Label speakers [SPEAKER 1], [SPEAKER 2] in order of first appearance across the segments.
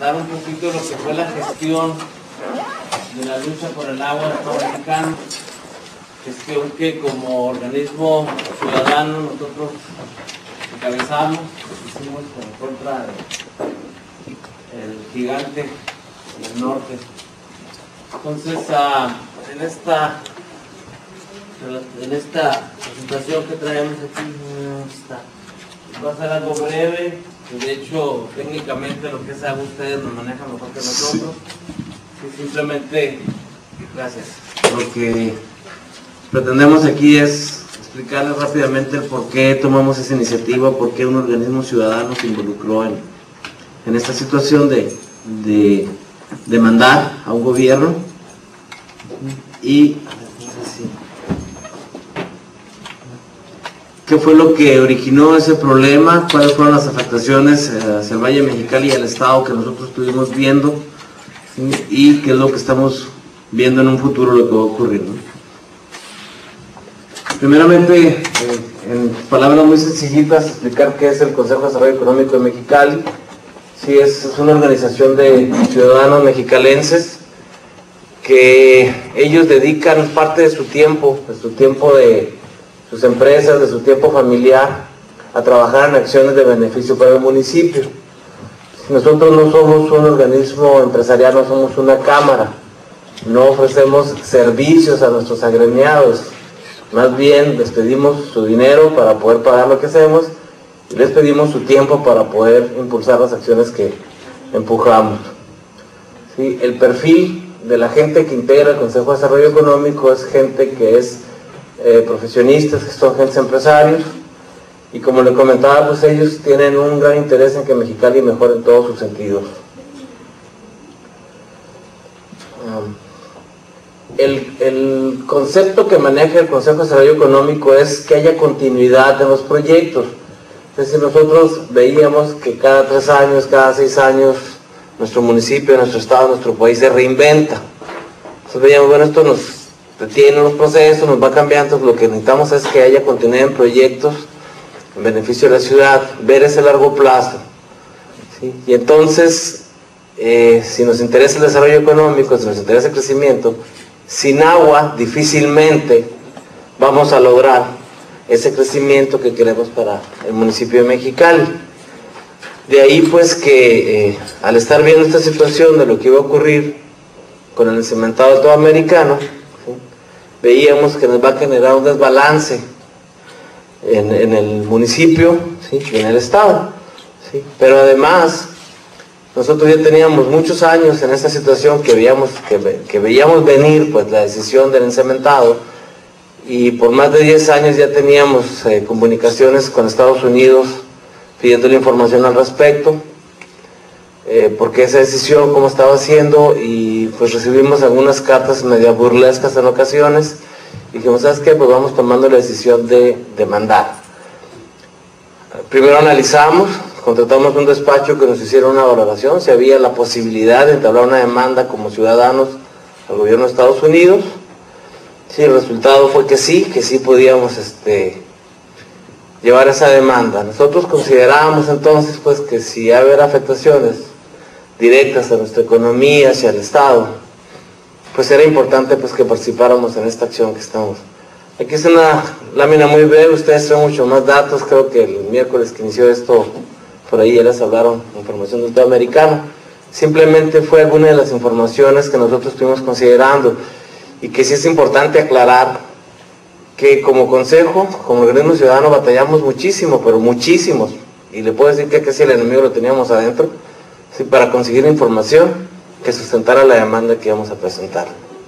[SPEAKER 1] comentar un poquito lo que fue la gestión de la lucha por el agua del Estado mexicano, gestión que como organismo ciudadano nosotros encabezamos, hicimos en contra del gigante del norte. Entonces, en esta presentación que traemos aquí, va a ser algo breve, que de hecho técnicamente lo que es agua ustedes lo manejan mejor que nosotros. Y simplemente, gracias. Lo que pretendemos aquí es explicarles rápidamente el por qué tomamos esa iniciativa, por qué un organismo ciudadano se involucró en esta situación de demandar a un gobierno y qué fue lo que originó ese problema, cuáles fueron las afectaciones hacia el Valle de Mexicali y al estado que nosotros estuvimos viendo, ¿sí? Y qué es lo que estamos viendo en un futuro, lo que va a ocurrir, ¿no? Primeramente, en palabras muy sencillitas, explicar qué es el Consejo de Desarrollo Económico de Mexicali. Sí, es una organización de ciudadanos mexicalenses que ellos dedican parte de su tiempo de sus empresas, de su tiempo familiar, a trabajar en acciones de beneficio para el municipio. Nosotros no somos un organismo empresarial, no somos una cámara, no ofrecemos servicios a nuestros agremiados, más bien les pedimos su dinero para poder pagar lo que hacemos y les pedimos su tiempo para poder impulsar las acciones que empujamos. ¿Sí? El perfil de la gente que integra el Consejo de Desarrollo Económico es gente que es profesionistas, que son agentes empresarios, y como les comentaba, pues ellos tienen un gran interés en que Mexicali mejore en todos sus sentidos. El concepto que maneja el Consejo de Desarrollo Económico es que haya continuidad en los proyectos. Es decir, nosotros veíamos que cada 3 años, cada 6 años, nuestro municipio, nuestro estado, nuestro país se reinventa. Entonces veíamos, bueno, esto nos detiene los procesos, nos va cambiando, lo que necesitamos es que haya continuidad en proyectos en beneficio de la ciudad, ver ese largo plazo, ¿sí? Y entonces, si nos interesa el desarrollo económico, si nos interesa el crecimiento, sin agua difícilmente vamos a lograr ese crecimiento que queremos para el municipio de Mexicali. De ahí pues que al estar viendo esta situación de lo que iba a ocurrir con el encementado del todo americano, ¿sí?, veíamos que nos va a generar un desbalance en el municipio, ¿sí?, y en el estado, ¿sí? Pero además nosotros ya teníamos muchos años en esta situación que veíamos venir pues la decisión del encementado, y por más de 10 años ya teníamos comunicaciones con Estados Unidos pidiéndole información al respecto, porque esa decisión, cómo estaba haciendo, y pues recibimos algunas cartas medio burlescas en ocasiones, y dijimos, ¿sabes qué? Pues vamos tomando la decisión de demandar. Primero analizamos, contratamos un despacho que nos hiciera una valoración, si había la posibilidad de entablar una demanda como ciudadanos al gobierno de Estados Unidos. Sí, el resultado fue que sí podíamos llevar esa demanda. Nosotros considerábamos entonces pues que si iba a haber afectaciones directas a nuestra economía, hacia el Estado, pues era importante pues que participáramos en esta acción que estamos. Aquí es una lámina muy breve, ustedes traen mucho más datos, creo que el miércoles que inició esto, por ahí ya les hablaron información del todo americano. Simplemente fue alguna de las informaciones que nosotros estuvimos considerando, y que sí es importante aclarar que como consejo, como organismo ciudadano, batallamos muchísimo, pero muchísimos, y le puedo decir que casi el enemigo lo teníamos adentro, ¿sí?, para conseguir información que sustentara la demanda que íbamos a presentar.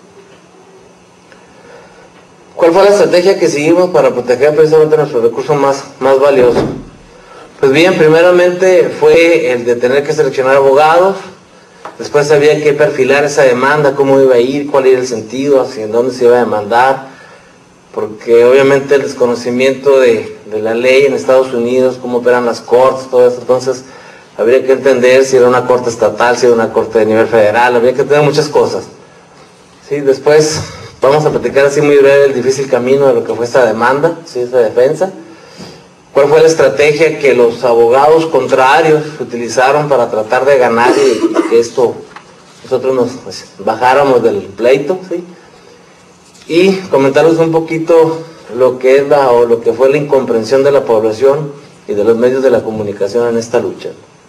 [SPEAKER 1] ¿Cuál fue la estrategia que seguimos para proteger precisamente nuestro recurso más valioso? Pues bien, primeramente fue el de tener que seleccionar abogados. Después había que perfilar esa demanda, cómo iba a ir, cuál era el sentido, hacia dónde se iba a demandar, porque obviamente el desconocimiento de la ley en Estados Unidos, cómo operan las cortes, todo eso, entonces habría que entender si era una corte estatal, si era una corte de nivel federal, habría que entender muchas cosas. ¿Sí? Después vamos a platicar así muy breve el difícil camino de lo que fue esta demanda, ¿sí?, esta defensa. cuál fue la estrategia que los abogados contrarios utilizaron para tratar de ganar y que nosotros nos bajáramos del pleito, ¿sí? Y comentarles un poquito lo que es lo que fue la incomprensión de la población y de los medios de la comunicación en esta lucha.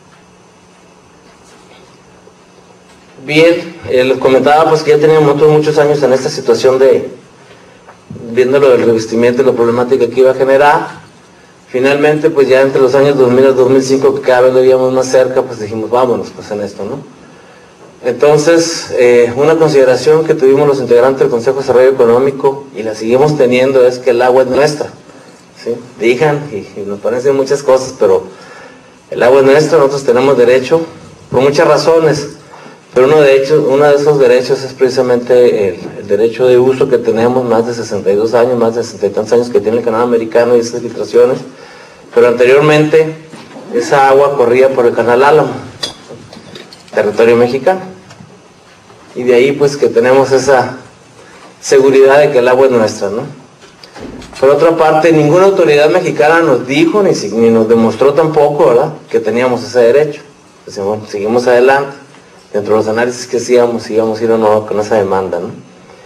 [SPEAKER 1] Bien, les comentaba pues que ya teníamos muchos años en esta situación de viendo lo del revestimiento y la problemática que iba a generar. Finalmente pues ya entre los años 2000 al 2005, que cada vez lo veíamos más cerca, pues dijimos vámonos pues en esto, ¿no? Entonces, una consideración que tuvimos los integrantes del Consejo de Desarrollo Económico, y la seguimos teniendo, es que el agua es nuestra, ¿sí? Digan, y nos parecen muchas cosas, pero el agua es nuestra, nosotros tenemos derecho, por muchas razones, pero uno de esos derechos es precisamente el derecho de uso que tenemos, más de 62 años, más de 60 y tantos años que tiene el canal americano y esas filtraciones, pero anteriormente esa agua corría por el canal Álamo, territorio mexicano, y de ahí pues que tenemos esa seguridad de que el agua es nuestra, ¿no? Por otra parte, ninguna autoridad mexicana nos dijo, ni nos demostró tampoco, ¿verdad?, que teníamos ese derecho. Entonces, bueno, seguimos adelante, dentro de los análisis que hacíamos, íbamos a ir o no con esa demanda, ¿no?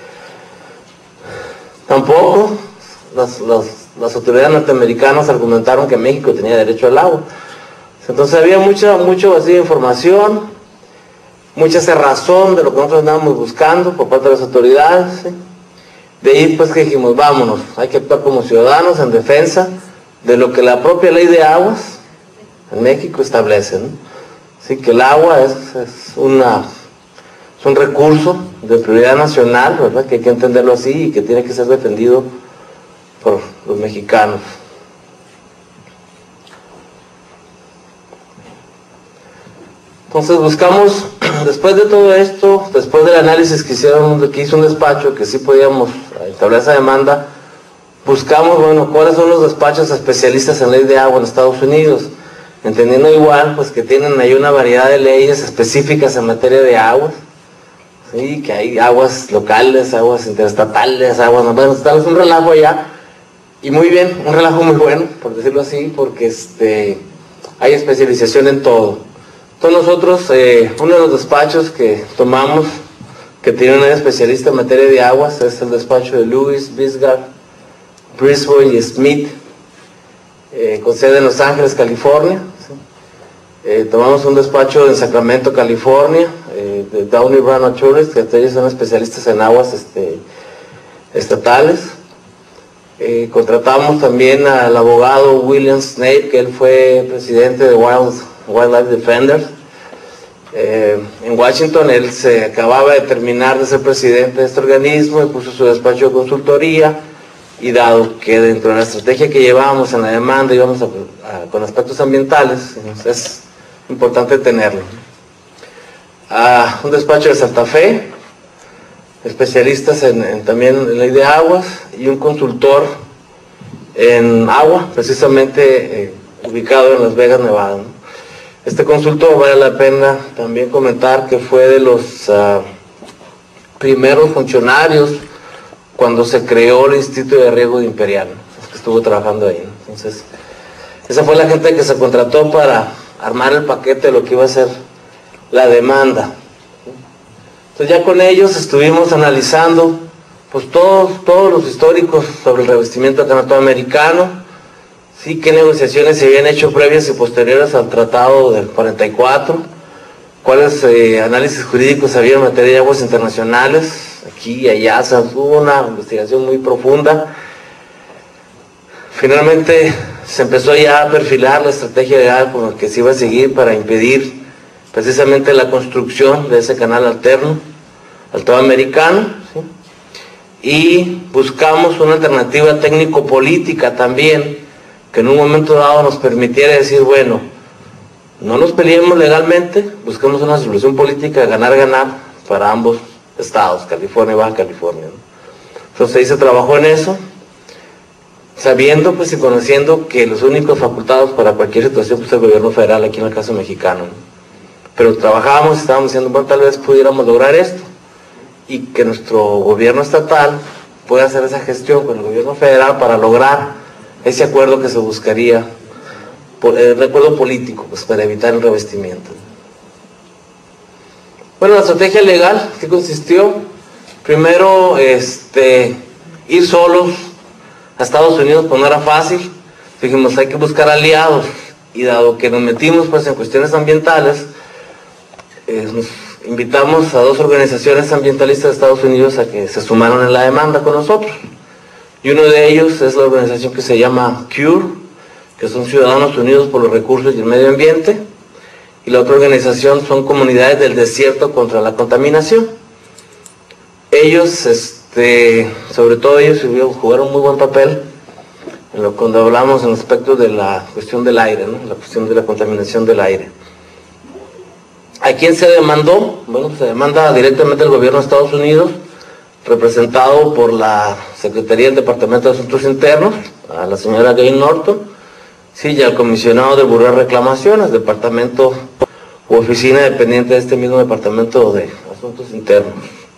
[SPEAKER 1] Tampoco las autoridades norteamericanas argumentaron que México tenía derecho al agua. Entonces había mucho vacío de información, mucha cerrazón de lo que nosotros andábamos buscando por parte de las autoridades, ¿sí? De ahí pues que dijimos, vámonos, hay que actuar como ciudadanos en defensa de lo que la propia ley de aguas en México establece, ¿no? Así que el agua es un recurso de prioridad nacional, ¿verdad?, que hay que entenderlo así y que tiene que ser defendido por los mexicanos. Entonces buscamos, después de todo esto, después del análisis que hizo un despacho, que sí podíamos establecer esa demanda, buscamos, bueno, cuáles son los despachos especialistas en ley de agua en Estados Unidos, entendiendo igual, pues que tienen ahí una variedad de leyes específicas en materia de aguas, ¿sí? Que hay aguas locales, aguas interestatales, aguas, bueno, tal vez un relajo allá, y muy bien, un relajo muy bueno, por decirlo así, porque hay especialización en todo. Entonces nosotros, uno de los despachos que tomamos, que tiene una especialista en materia de aguas, es el despacho de Lewis, Bisgard, Brisbois y Smith, con sede en Los Ángeles, California, ¿sí? Tomamos un despacho en Sacramento, California, de Downey Brown Attorneys, que ellos son especialistas en aguas estatales. Contratamos también al abogado William Snape, que él fue presidente de Wildlife Defenders. En Washington él se acababa de terminar de ser presidente de este organismo y puso su despacho de consultoría, y dado que dentro de la estrategia que llevábamos en la demanda íbamos con aspectos ambientales, es importante tenerlo. Un despacho de Santa Fe, especialistas también en ley de aguas, y un consultor en agua, precisamente ubicado en Las Vegas, Nevada, ¿no? Este consultor, vale la pena también comentar que fue de los primeros funcionarios cuando se creó el Instituto de Riego de Imperial, ¿no?, que estuvo trabajando ahí, ¿no? Entonces, esa fue la gente que se contrató para armar el paquete de lo que iba a ser la demanda. Entonces ya con ellos estuvimos analizando pues todos los históricos sobre el revestimiento del canal americano, sí, qué negociaciones se habían hecho previas y posteriores al Tratado del 44, cuáles análisis jurídicos había en materia de aguas internacionales, aquí y allá, o sea, hubo una investigación muy profunda. Finalmente se empezó ya a perfilar la estrategia legal con la que se iba a seguir para impedir precisamente la construcción de ese canal alterno al Tratado americano, ¿sí? Y buscamos una alternativa técnico-política también, que en un momento dado nos permitiera decir, bueno, no nos peleemos legalmente, busquemos una solución política de ganar-ganar para ambos estados, California y Baja California, ¿no? Entonces ahí se trabajó en eso, sabiendo pues y conociendo que los únicos facultados para cualquier situación pues es el gobierno federal, aquí en el caso mexicano, ¿no? Pero trabajábamos, estábamos diciendo, bueno, tal vez pudiéramos lograr esto, y que nuestro gobierno estatal pueda hacer esa gestión con el gobierno federal para lograr ese acuerdo que se buscaría, el acuerdo político, pues para evitar el revestimiento. Bueno, la estrategia legal, ¿qué consistió? Primero, ir solos a Estados Unidos, pues no era fácil. Dijimos, hay que buscar aliados, y dado que nos metimos pues en cuestiones ambientales, nos invitamos a 2 organizaciones ambientalistas de Estados Unidos a que se sumaran en la demanda con nosotros. Y uno de ellos es la organización que se llama CURE, que son Ciudadanos Unidos por los Recursos y el Medio Ambiente, y la otra organización son Comunidades del Desierto contra la Contaminación. Ellos, sobre todo ellos, jugaron muy buen papel cuando hablamos en aspectos de la cuestión del aire, ¿no? La cuestión de la contaminación del aire. ¿A quién se demandó? Bueno, se demanda directamente al gobierno de Estados Unidos, representado por la Secretaría del Departamento de Asuntos Internos, a la señora Gail Norton, sí, y al comisionado del Buró de Reclamaciones, departamento u oficina dependiente de este mismo Departamento de Asuntos Internos.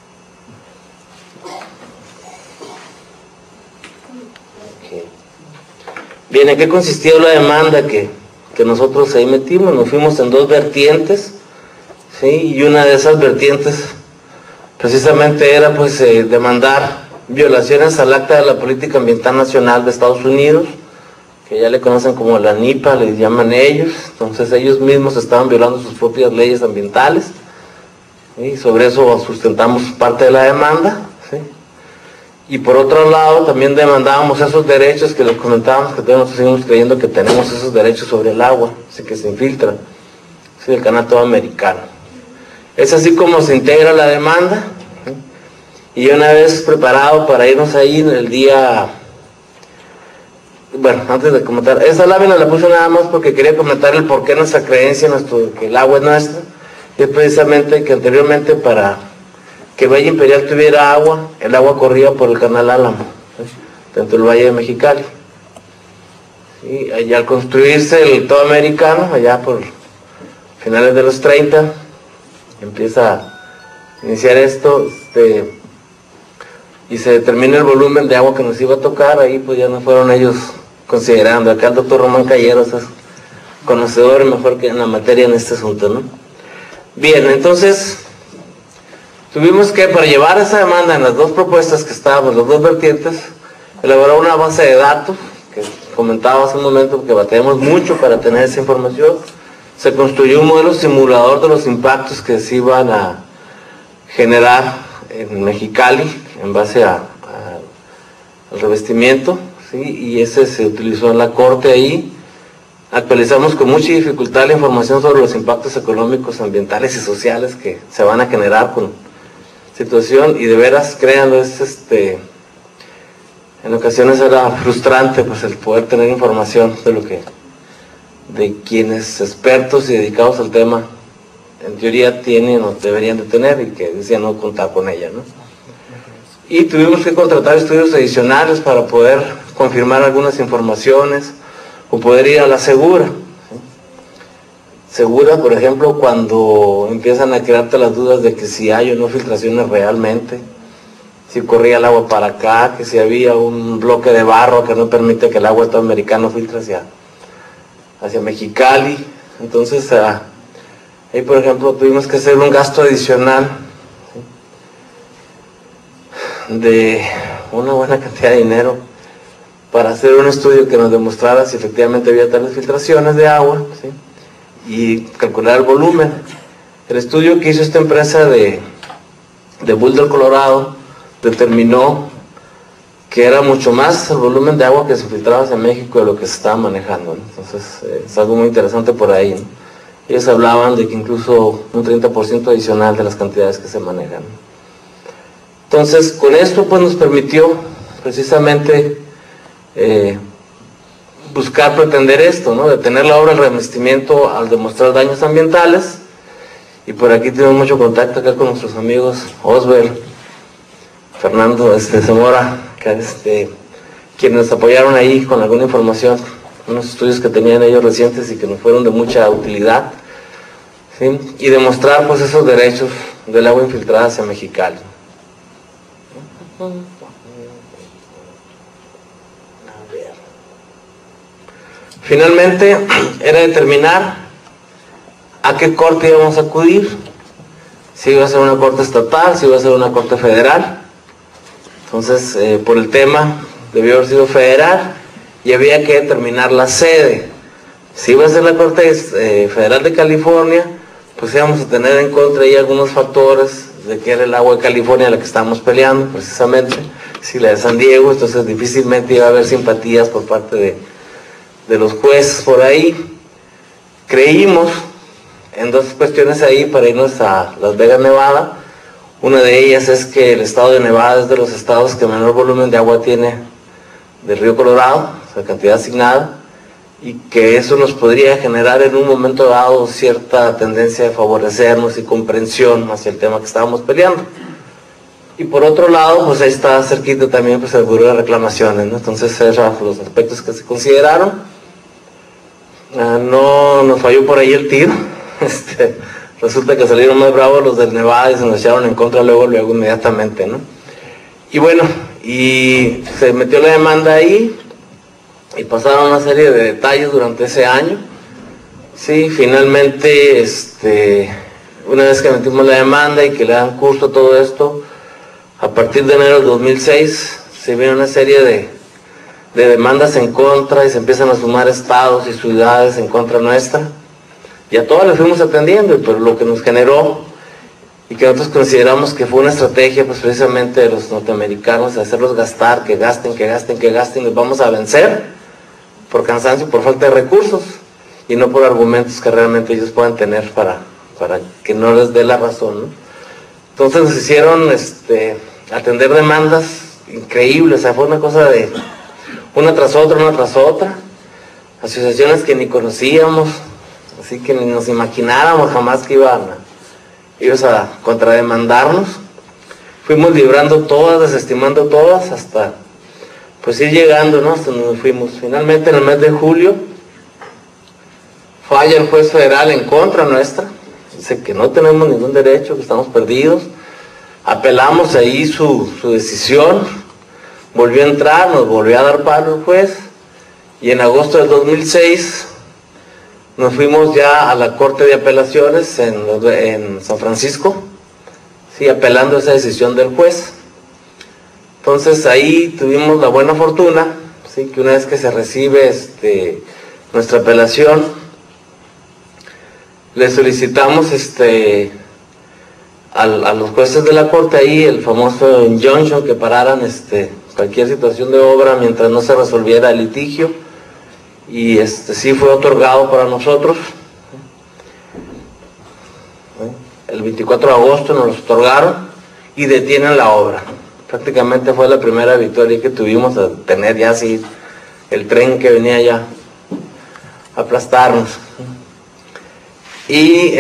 [SPEAKER 1] Okay. Bien, ¿en qué consistió la demanda que nosotros ahí metimos? Nos fuimos en 2 vertientes, ¿sí? Y una de esas vertientes precisamente era pues demandar violaciones al Acta de la Política Ambiental Nacional de Estados Unidos, que ya le conocen como la NIPA, les llaman ellos. Entonces ellos mismos estaban violando sus propias leyes ambientales, ¿sí? Y sobre eso sustentamos parte de la demanda, ¿sí? Y por otro lado también demandábamos esos derechos que les comentábamos, que todavía nosotros seguimos creyendo que tenemos esos derechos sobre el agua, ¿sí? Que se infiltra, ¿sí? Del canal todo americano. Es así como se integra la demanda, ¿sí? Y una vez preparado para irnos ahí en el día... Bueno, antes de comentar, esa lámina la puse nada más porque quería comentar el porqué nuestra creencia, que el agua es nuestra, y es precisamente que anteriormente para que el Valle Imperial tuviera agua, el agua corría por el canal Álamo, ¿sí? Dentro del Valle de Mexicali. Y allá al construirse el todo americano, allá por finales de los 30, empieza a iniciar esto, y se determina el volumen de agua que nos iba a tocar. Ahí pues ya no fueron ellos considerando. Acá el doctor Román Calleros es conocedor y mejor que en la materia en este asunto, ¿no? Bien, entonces tuvimos que, para llevar esa demanda en las 2 propuestas que estábamos, las 2 vertientes, elaborar una base de datos, que comentaba hace un momento que batallamos mucho para tener esa información. Se construyó un modelo simulador de los impactos que se iban a generar en Mexicali en base al revestimiento, ¿sí? Y ese se utilizó en la corte ahí. Actualizamos con mucha dificultad la información sobre los impactos económicos, ambientales y sociales que se van a generar con situación, y de veras, créanlo, en ocasiones era frustrante pues el poder tener información de quienes expertos y dedicados al tema en teoría tienen o deberían de tener, y que decían no contar con ella, ¿no? Y tuvimos que contratar estudios adicionales para poder confirmar algunas informaciones o poder ir a la segura, ¿sí? Segura, por ejemplo, cuando empiezan a crearte las dudas de que si hay o no filtraciones realmente, si corría el agua para acá, que si había un bloque de barro que no permite que el agua todo americano filtre hacia Mexicali. Entonces ahí por ejemplo tuvimos que hacer un gasto adicional, ¿sí? De una buena cantidad de dinero para hacer un estudio que nos demostrara si efectivamente había tales filtraciones de agua, ¿sí? Y calcular el volumen. El estudio que hizo esta empresa de Boulder, Colorado, determinó que era mucho más el volumen de agua que se filtraba hacia México de lo que se estaba manejando, ¿no? Entonces es algo muy interesante por ahí, ¿no? Ellos hablaban de que incluso un 30% adicional de las cantidades que se manejan. Entonces con esto pues nos permitió precisamente buscar pretender esto, ¿no? Detener la obra del revestimiento al demostrar daños ambientales. Y por aquí tenemos mucho contacto acá con nuestros amigos Oswald, Fernando Zamora, quienes nos apoyaron ahí con alguna información, unos estudios que tenían ellos recientes y que nos fueron de mucha utilidad, ¿sí? Y demostrar pues esos derechos del agua infiltrada hacia Mexicali. A ver. Finalmente era determinar a qué corte íbamos a acudir, si iba a ser una corte estatal, si iba a ser una corte federal. Entonces, por el tema, debió haber sido federal y había que determinar la sede. Si iba a ser la Corte Federal de California, pues íbamos a tener en contra ahí algunos factores de que era el agua de California la que estábamos peleando, precisamente, si la de San Diego, entonces difícilmente iba a haber simpatías por parte de los jueces por ahí. Creímos en dos cuestiones ahí para irnos a Las Vegas, Nevada. Una de ellas es que el estado de Nevada es de los estados que menor volumen de agua tiene del río Colorado, o sea, cantidad asignada, y que eso nos podría generar en un momento dado cierta tendencia de favorecernos y comprensión hacia el tema que estábamos peleando. Y por otro lado, pues ahí está cerquita también pues el Buró de Reclamaciones, ¿no? Entonces esos los aspectos que se consideraron. No nos falló por ahí el tiro. Resulta que salieron más bravos los del Nevada y se nos echaron en contra luego inmediatamente, ¿no? Y bueno, y se metió la demanda ahí, y pasaron una serie de detalles durante ese año. Sí, finalmente, una vez que metimos la demanda y que le dan curso a todo esto, a partir de enero del 2006 se viene una serie de demandas en contra y se empiezan a sumar estados y ciudades en contra nuestra. Y a todas las fuimos atendiendo, pero lo que nos generó y que nosotros consideramos que fue una estrategia pues precisamente de los norteamericanos, de hacerlos gastar, que gasten, les vamos a vencer por cansancio, por falta de recursos y no por argumentos que realmente ellos puedan tener para que no les dé la razón, ¿no? Entonces nos hicieron atender demandas increíbles, o sea, fue una cosa de una tras otra, asociaciones que ni conocíamos, así que ni nos imagináramos jamás que ibas a contrademandarnos. Fuimos librando todas, desestimando todas, hasta pues ir llegando, ¿no? Hasta donde fuimos. Finalmente, en el mes de julio, falla el juez federal en contra nuestra, dice que no tenemos ningún derecho, que estamos perdidos. Apelamos ahí su decisión, volvió a entrar, nos volvió a dar palo el juez, y en agosto del 2006 nos fuimos ya a la Corte de Apelaciones en San Francisco, sí, apelando esa decisión del juez. Entonces ahí tuvimos la buena fortuna, ¿sí? Que una vez que se recibe nuestra apelación, le solicitamos a los jueces de la corte ahí el famoso injunction, que pararan cualquier situación de obra mientras no se resolviera el litigio, y sí fue otorgado para nosotros. El 24 de agosto nos los otorgaron y detienen la obra. Prácticamente fue la primera victoria que tuvimos, a tener ya así el tren que venía ya a aplastarnos. Y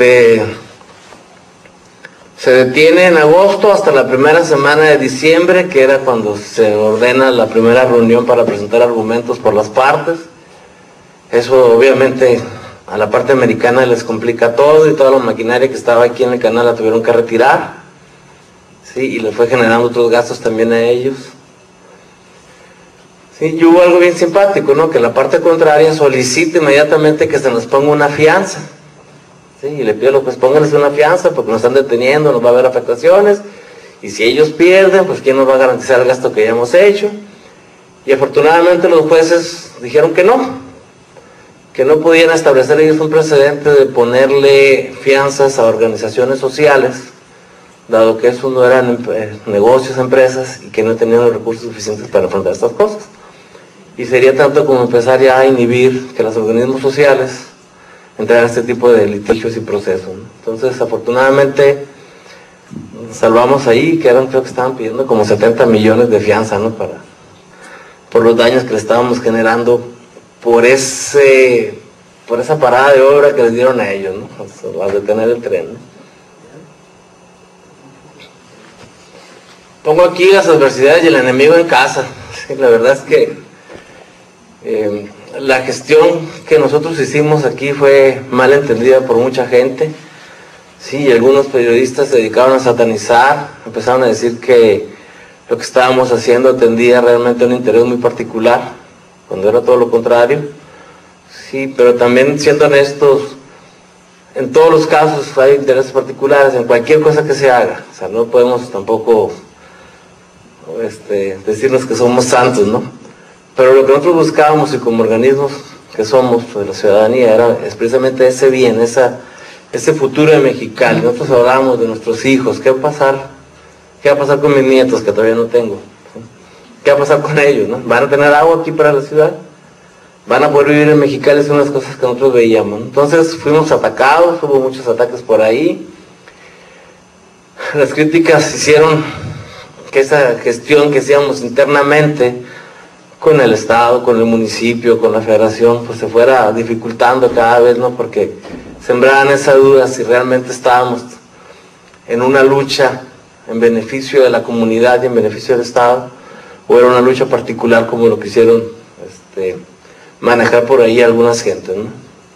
[SPEAKER 1] se detiene en agosto hasta la primera semana de diciembre, que era cuando se ordena la primera reunión para presentar argumentos por las partes. Eso obviamente a la parte americana les complica todo, y toda la maquinaria que estaba aquí en el canal la tuvieron que retirar. Sí, y les fue generando otros gastos también a ellos. Sí, y hubo algo bien simpático, ¿no? Que la parte contraria solicita inmediatamente que se nos ponga una fianza. Sí, y le pido, pues pónganles una fianza porque nos están deteniendo, nos va a haber afectaciones, y si ellos pierden, pues ¿quién nos va a garantizar el gasto que ya hemos hecho? Y afortunadamente los jueces dijeron que no podían establecer ellos un precedente de ponerle fianzas a organizaciones sociales, dado que eso no eran negocios, empresas, y que no tenían los recursos suficientes para enfrentar estas cosas. Y sería tanto como empezar ya a inhibir que los organismos sociales entraran a este tipo de litigios y procesos, ¿no? Entonces, afortunadamente, salvamos ahí, que creo que estaban pidiendo como 70 millones de fianza, ¿no? Por los daños que le estábamos generando por esa parada de obra que les dieron a ellos, ¿no? Al detener el tren, ¿no? Pongo aquí las adversidades y el enemigo en casa. Sí, la verdad es que la gestión que nosotros hicimos aquí fue mal entendida por mucha gente. Sí, algunos periodistas se dedicaron a satanizar, empezaron a decir que lo que estábamos haciendo atendía realmente a un interés muy particular, cuando era todo lo contrario. sí, pero también siendo honestos, en todos los casos hay intereses particulares, en cualquier cosa que se haga, o sea, no podemos tampoco decirnos que somos santos, ¿no? Pero lo que nosotros buscábamos y como organismos que somos de la ciudadanía es precisamente ese bien, ese futuro de Mexicali. Nosotros hablábamos de nuestros hijos, ¿qué va a pasar? ¿Qué va a pasar con mis nietos que todavía no tengo? ¿Qué va a pasar con ellos, no? ¿Van a tener agua aquí para la ciudad? ¿Van a poder vivir en Mexicali? Son las cosas que nosotros veíamos, ¿no? Entonces fuimos atacados, hubo muchos ataques por ahí. Las críticas hicieron que esa gestión que hacíamos internamente con el Estado, con el municipio, con la federación, pues se fuera dificultando cada vez, ¿no? Porque sembraban esa duda si realmente estábamos en una lucha en beneficio de la comunidad y en beneficio del Estado, o era una lucha particular como lo quisieron manejar por ahí algunas gentes, ¿no?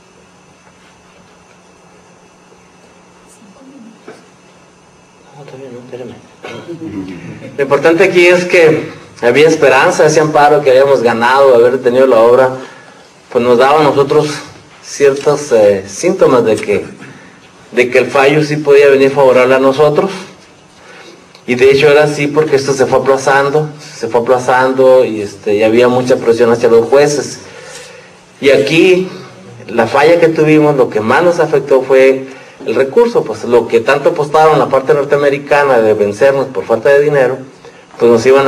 [SPEAKER 1] Lo importante aquí es que había esperanza, ese amparo que habíamos ganado, haber tenido la obra, pues nos daba a nosotros ciertos síntomas de que el fallo sí podía venir favorable a nosotros, y de hecho era así porque esto se fue aplazando y había mucha presión hacia los jueces. Y aquí la falla que tuvimos, lo que más nos afectó fue el recurso, pues lo que tanto apostaron la parte norteamericana de vencernos por falta de dinero, pues nos fue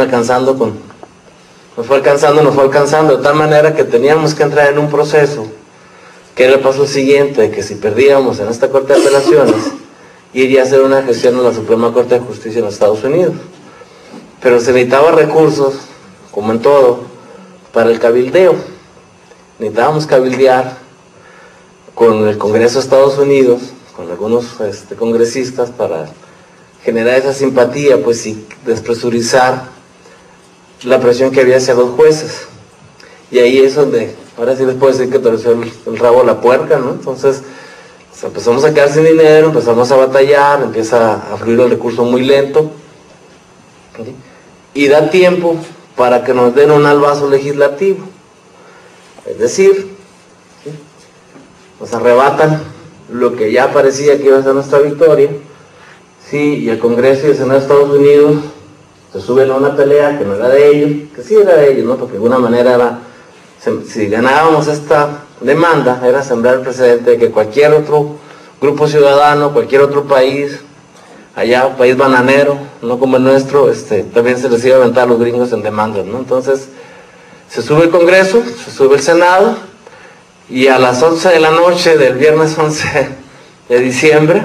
[SPEAKER 1] alcanzando de tal manera que teníamos que entrar en un proceso que era el paso siguiente, de que si perdíamos en esta Corte de Apelaciones, iría a hacer una gestión en la Suprema Corte de Justicia en los Estados Unidos. Pero se necesitaba recursos, como en todo, para el cabildeo. Necesitábamos cabildear con el Congreso de Estados Unidos, con algunos congresistas, para generar esa simpatía, pues, y despresurizar la presión que había hacia los jueces. Y ahí es donde, ahora sí les puedo decir que torció el rabo a la puerca, ¿no? Entonces, empezamos a quedar sin dinero, empezamos a batallar, empieza a fluir el recurso muy lento, ¿sí? Y da tiempo para que nos den un albazo legislativo. Es decir, ¿sí? Nos arrebatan lo que ya parecía que iba a ser nuestra victoria, ¿sí? Y el Congreso y el Senado de Estados Unidos se suben a una pelea que no era de ellos, que sí era de ellos, ¿no? Porque de alguna manera si ganábamos esta demanda, era sembrar el precedente de que cualquier otro grupo ciudadano, cualquier otro país, allá, país bananero, no como el nuestro, también se les iba a aventar a los gringos en demandas, ¿no? Entonces, se sube el Congreso, se sube el Senado, y a las 11 de la noche del viernes 11 de diciembre,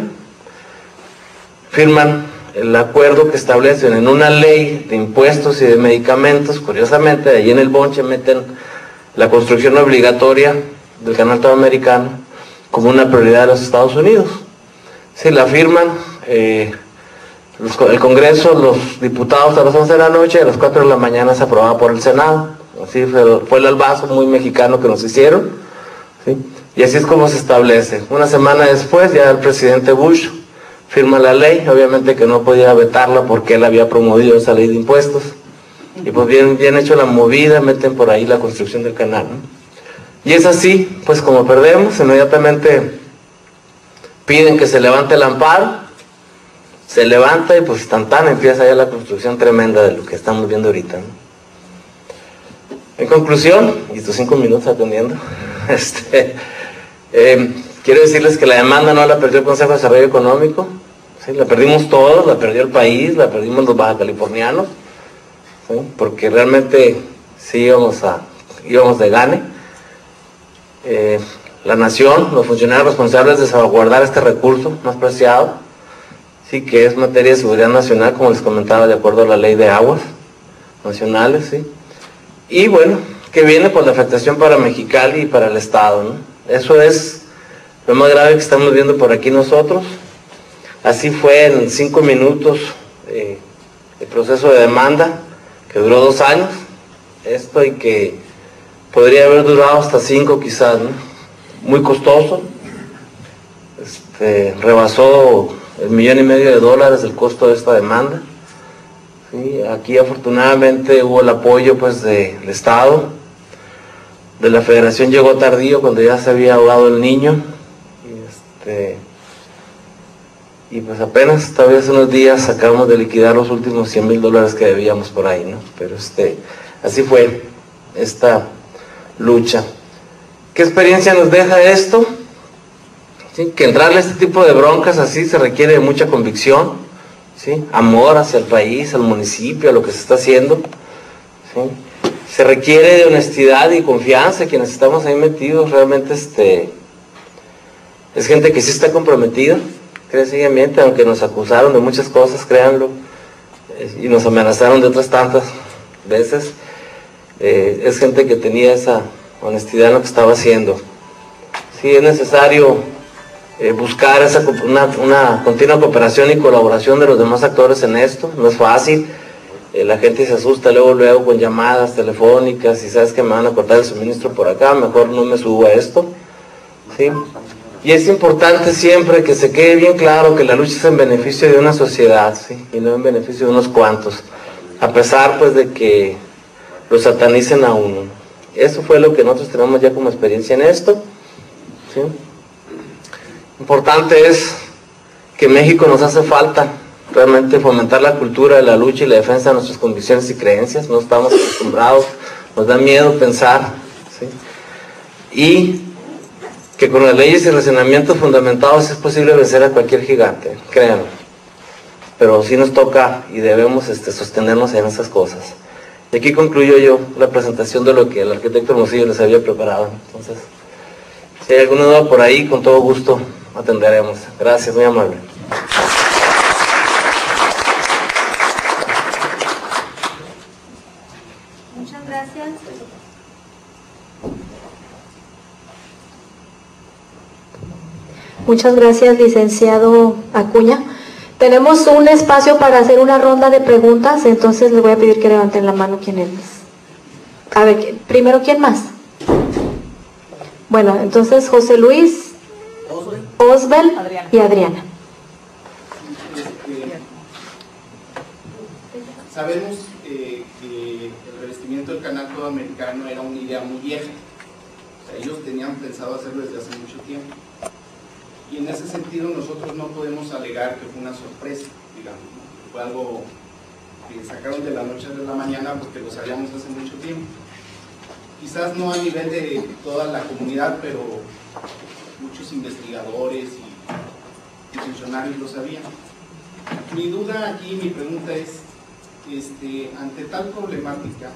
[SPEAKER 1] firman el acuerdo que establecen en una ley de impuestos y de medicamentos. Curiosamente, allí en el bonche meten la construcción obligatoria del canal Todoamericano como una prioridad de los Estados Unidos. Sí, la firman el Congreso, los diputados a las 11 de la noche, y a las 4 de la mañana se aprobaba por el Senado. Así fue el albazo muy mexicano que nos hicieron, ¿sí? Y así es como se establece. Una semana después ya el presidente Bush firma la ley, obviamente que no podía vetarla porque él había promovido esa ley de impuestos, y pues bien hecho la movida, meten por ahí la construcción del canal, ¿no? Y es así, pues como perdemos, inmediatamente piden que se levante el amparo, se levanta y pues empieza ya la construcción tremenda de lo que estamos viendo ahorita, ¿no? En conclusión, y estos 5 minutos atendiendo, quiero decirles que la demanda no la perdió el Consejo de Desarrollo Económico, ¿sí? La perdimos todos, la perdió el país, la perdimos los bajacalifornianos, ¿sí? Porque realmente sí íbamos de gane. La nación, los funcionarios responsables de salvaguardar este recurso más preciado, sí, que es materia de seguridad nacional, como les comentaba, de acuerdo a la ley de aguas nacionales, ¿sí? Y bueno, que viene por la afectación para Mexicali y para el Estado, ¿no? Eso es lo más grave que estamos viendo por aquí nosotros. Así fue en 5 minutos el proceso de demanda, que duró 2 años, y que podría haber durado hasta 5 quizás, ¿no? Muy costoso, rebasó $1,5 millones el costo de esta demanda, ¿sí? Aquí afortunadamente hubo el apoyo, pues, del Estado, de la federación llegó tardío cuando ya se había ahogado el niño. Y pues apenas, tal vez unos días, acabamos de liquidar los últimos $100,000 que debíamos por ahí, ¿no? Pero así fue esta lucha. ¿Qué experiencia nos deja esto? ¿Sí? Que entrarle a este tipo de broncas así se requiere de mucha convicción, ¿sí? Amor hacia el país, al municipio, a lo que se está haciendo, ¿sí? Se requiere de honestidad y confianza. Quienes estamos ahí metidos realmente es gente que sí está comprometida, crecidamente, aunque nos acusaron de muchas cosas, créanlo, y nos amenazaron de otras tantas veces. Es gente que tenía esa honestidad en lo que estaba haciendo. Sí, es necesario buscar una continua cooperación y colaboración de los demás actores en esto. No es fácil. La gente se asusta luego con llamadas telefónicas y sabes que me van a cortar el suministro por acá, mejor no me subo a esto, ¿sí? Y es importante siempre que se quede bien claro que la lucha es en beneficio de una sociedad, ¿sí? Y no en beneficio de unos cuantos, a pesar pues de que lo satanicen a uno. Eso fue lo que nosotros tenemos ya como experiencia en esto, ¿sí? Importante es que México nos hace falta realmente fomentar la cultura de la lucha y la defensa de nuestras convicciones y creencias. No estamos acostumbrados, nos da miedo pensar, ¿sí? Y que con las leyes y razonamientos fundamentados es posible vencer a cualquier gigante, créanlo. Pero sí nos toca y debemos sostenernos en esas cosas. Y aquí concluyo yo la presentación de lo que el arquitecto Hermosillo les había preparado. Entonces, si hay alguna duda por ahí, con todo gusto atenderemos. Gracias, muy amable.
[SPEAKER 2] Muchas gracias. Muchas gracias, licenciado Acuña. Tenemos un espacio para hacer una ronda de preguntas, entonces les voy a pedir que levanten la mano quienes. A ver, primero, ¿quién más? Bueno, entonces José Luis, Osbel y Adriana.
[SPEAKER 3] Sabemos que el revestimiento del canal todo americano era una idea muy vieja. O sea, ellos tenían pensado hacerlo desde hace mucho tiempo. Y en ese sentido nosotros no podemos alegar que fue una sorpresa, digamos, ¿no? Fue algo que sacaron de la noche a la mañana porque lo sabíamos hace mucho tiempo. Quizás no a nivel de toda la comunidad, pero muchos investigadores y funcionarios lo sabían. Mi duda aquí, mi pregunta es, ante tal problemática,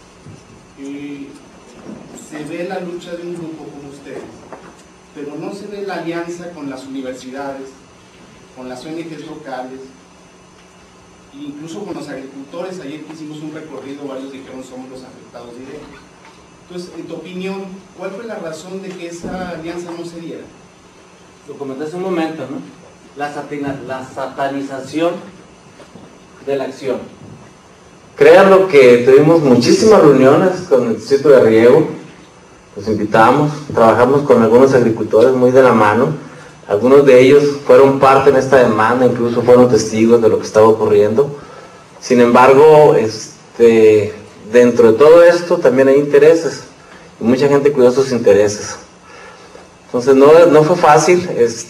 [SPEAKER 3] se ve la lucha de un grupo como ustedes, pero no se ve la alianza con las universidades, con las ONGs locales, e incluso con los agricultores. Ayer que hicimos un recorrido, varios dijeron somos los afectados directos. Entonces, en tu opinión, ¿cuál fue la razón de que esa alianza no se diera?
[SPEAKER 1] Lo comenté hace un momento, ¿no? La satanización de la acción. Créanlo que tuvimos muchísimas reuniones con el Distrito de Riego. Los invitamos, trabajamos con algunos agricultores muy de la mano. Algunos de ellos fueron parte en esta demanda, incluso fueron testigos de lo que estaba ocurriendo. Sin embargo, dentro de todo esto también hay intereses, y mucha gente cuidó sus intereses. Entonces no fue fácil,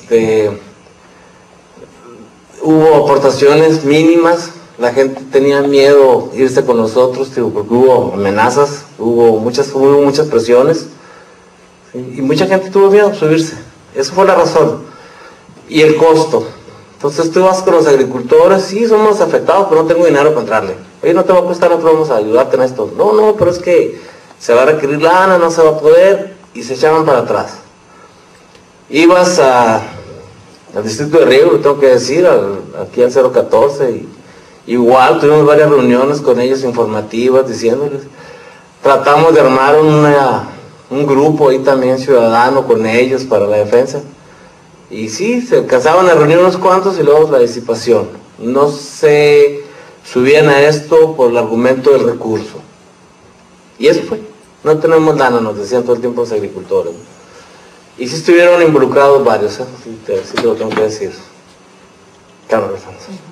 [SPEAKER 1] hubo aportaciones mínimas, la gente tenía miedo irse con nosotros, porque hubo amenazas, hubo muchas presiones, ¿sí? Y mucha gente tuvo miedo a subirse. Eso fue la razón. Y el costo. Entonces tú vas con los agricultores, sí, somos afectados, pero no tengo dinero para entrarle. Oye, no te va a costar, nosotros vamos a ayudarte en esto. No, pero es que se va a requerir lana, no se va a poder, y se echaban para atrás. Ibas al Distrito de Riego, lo tengo que decir, aquí al 014, y igual tuvimos varias reuniones con ellos informativas, diciéndoles. Tratamos de armar un grupo ahí también ciudadano con ellos para la defensa. Y sí, se alcanzaban a reunir unos cuantos y luego la disipación. No se subían a esto por el argumento del recurso. Y eso fue. No tenemos lana, nos decían todo el tiempo los agricultores. Y sí estuvieron involucrados varios, sí te lo tengo que decir. Claro,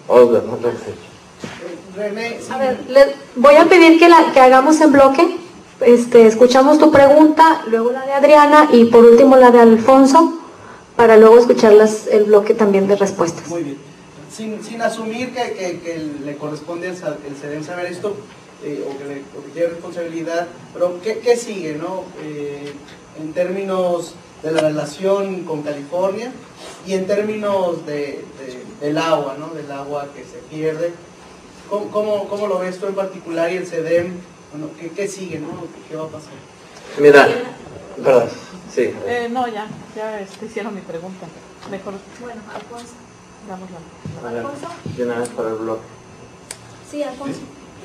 [SPEAKER 2] a ver, voy a pedir que hagamos en bloque escuchamos tu pregunta, luego la de Adriana y por último la de Alfonso, para luego escuchar el bloque también de respuestas.
[SPEAKER 3] Muy bien. Sin asumir que le corresponde el CEDEM saber esto, o que tiene responsabilidad, pero ¿qué sigue, no? En términos de la relación con California y en términos del agua, ¿no? Del agua que se pierde. ¿Cómo lo ves tú en particular y el CEDEM? Bueno, ¿qué sigue, no? ¿Qué va a pasar?
[SPEAKER 1] Mira, ¿verdad? Sí.
[SPEAKER 4] No, ya hicieron mi pregunta. Mejor.
[SPEAKER 2] Bueno, Alfonso.
[SPEAKER 4] Damos la.
[SPEAKER 2] ¿Alfonso?
[SPEAKER 1] De una vez para el bloque.
[SPEAKER 2] Sí, Alfonso.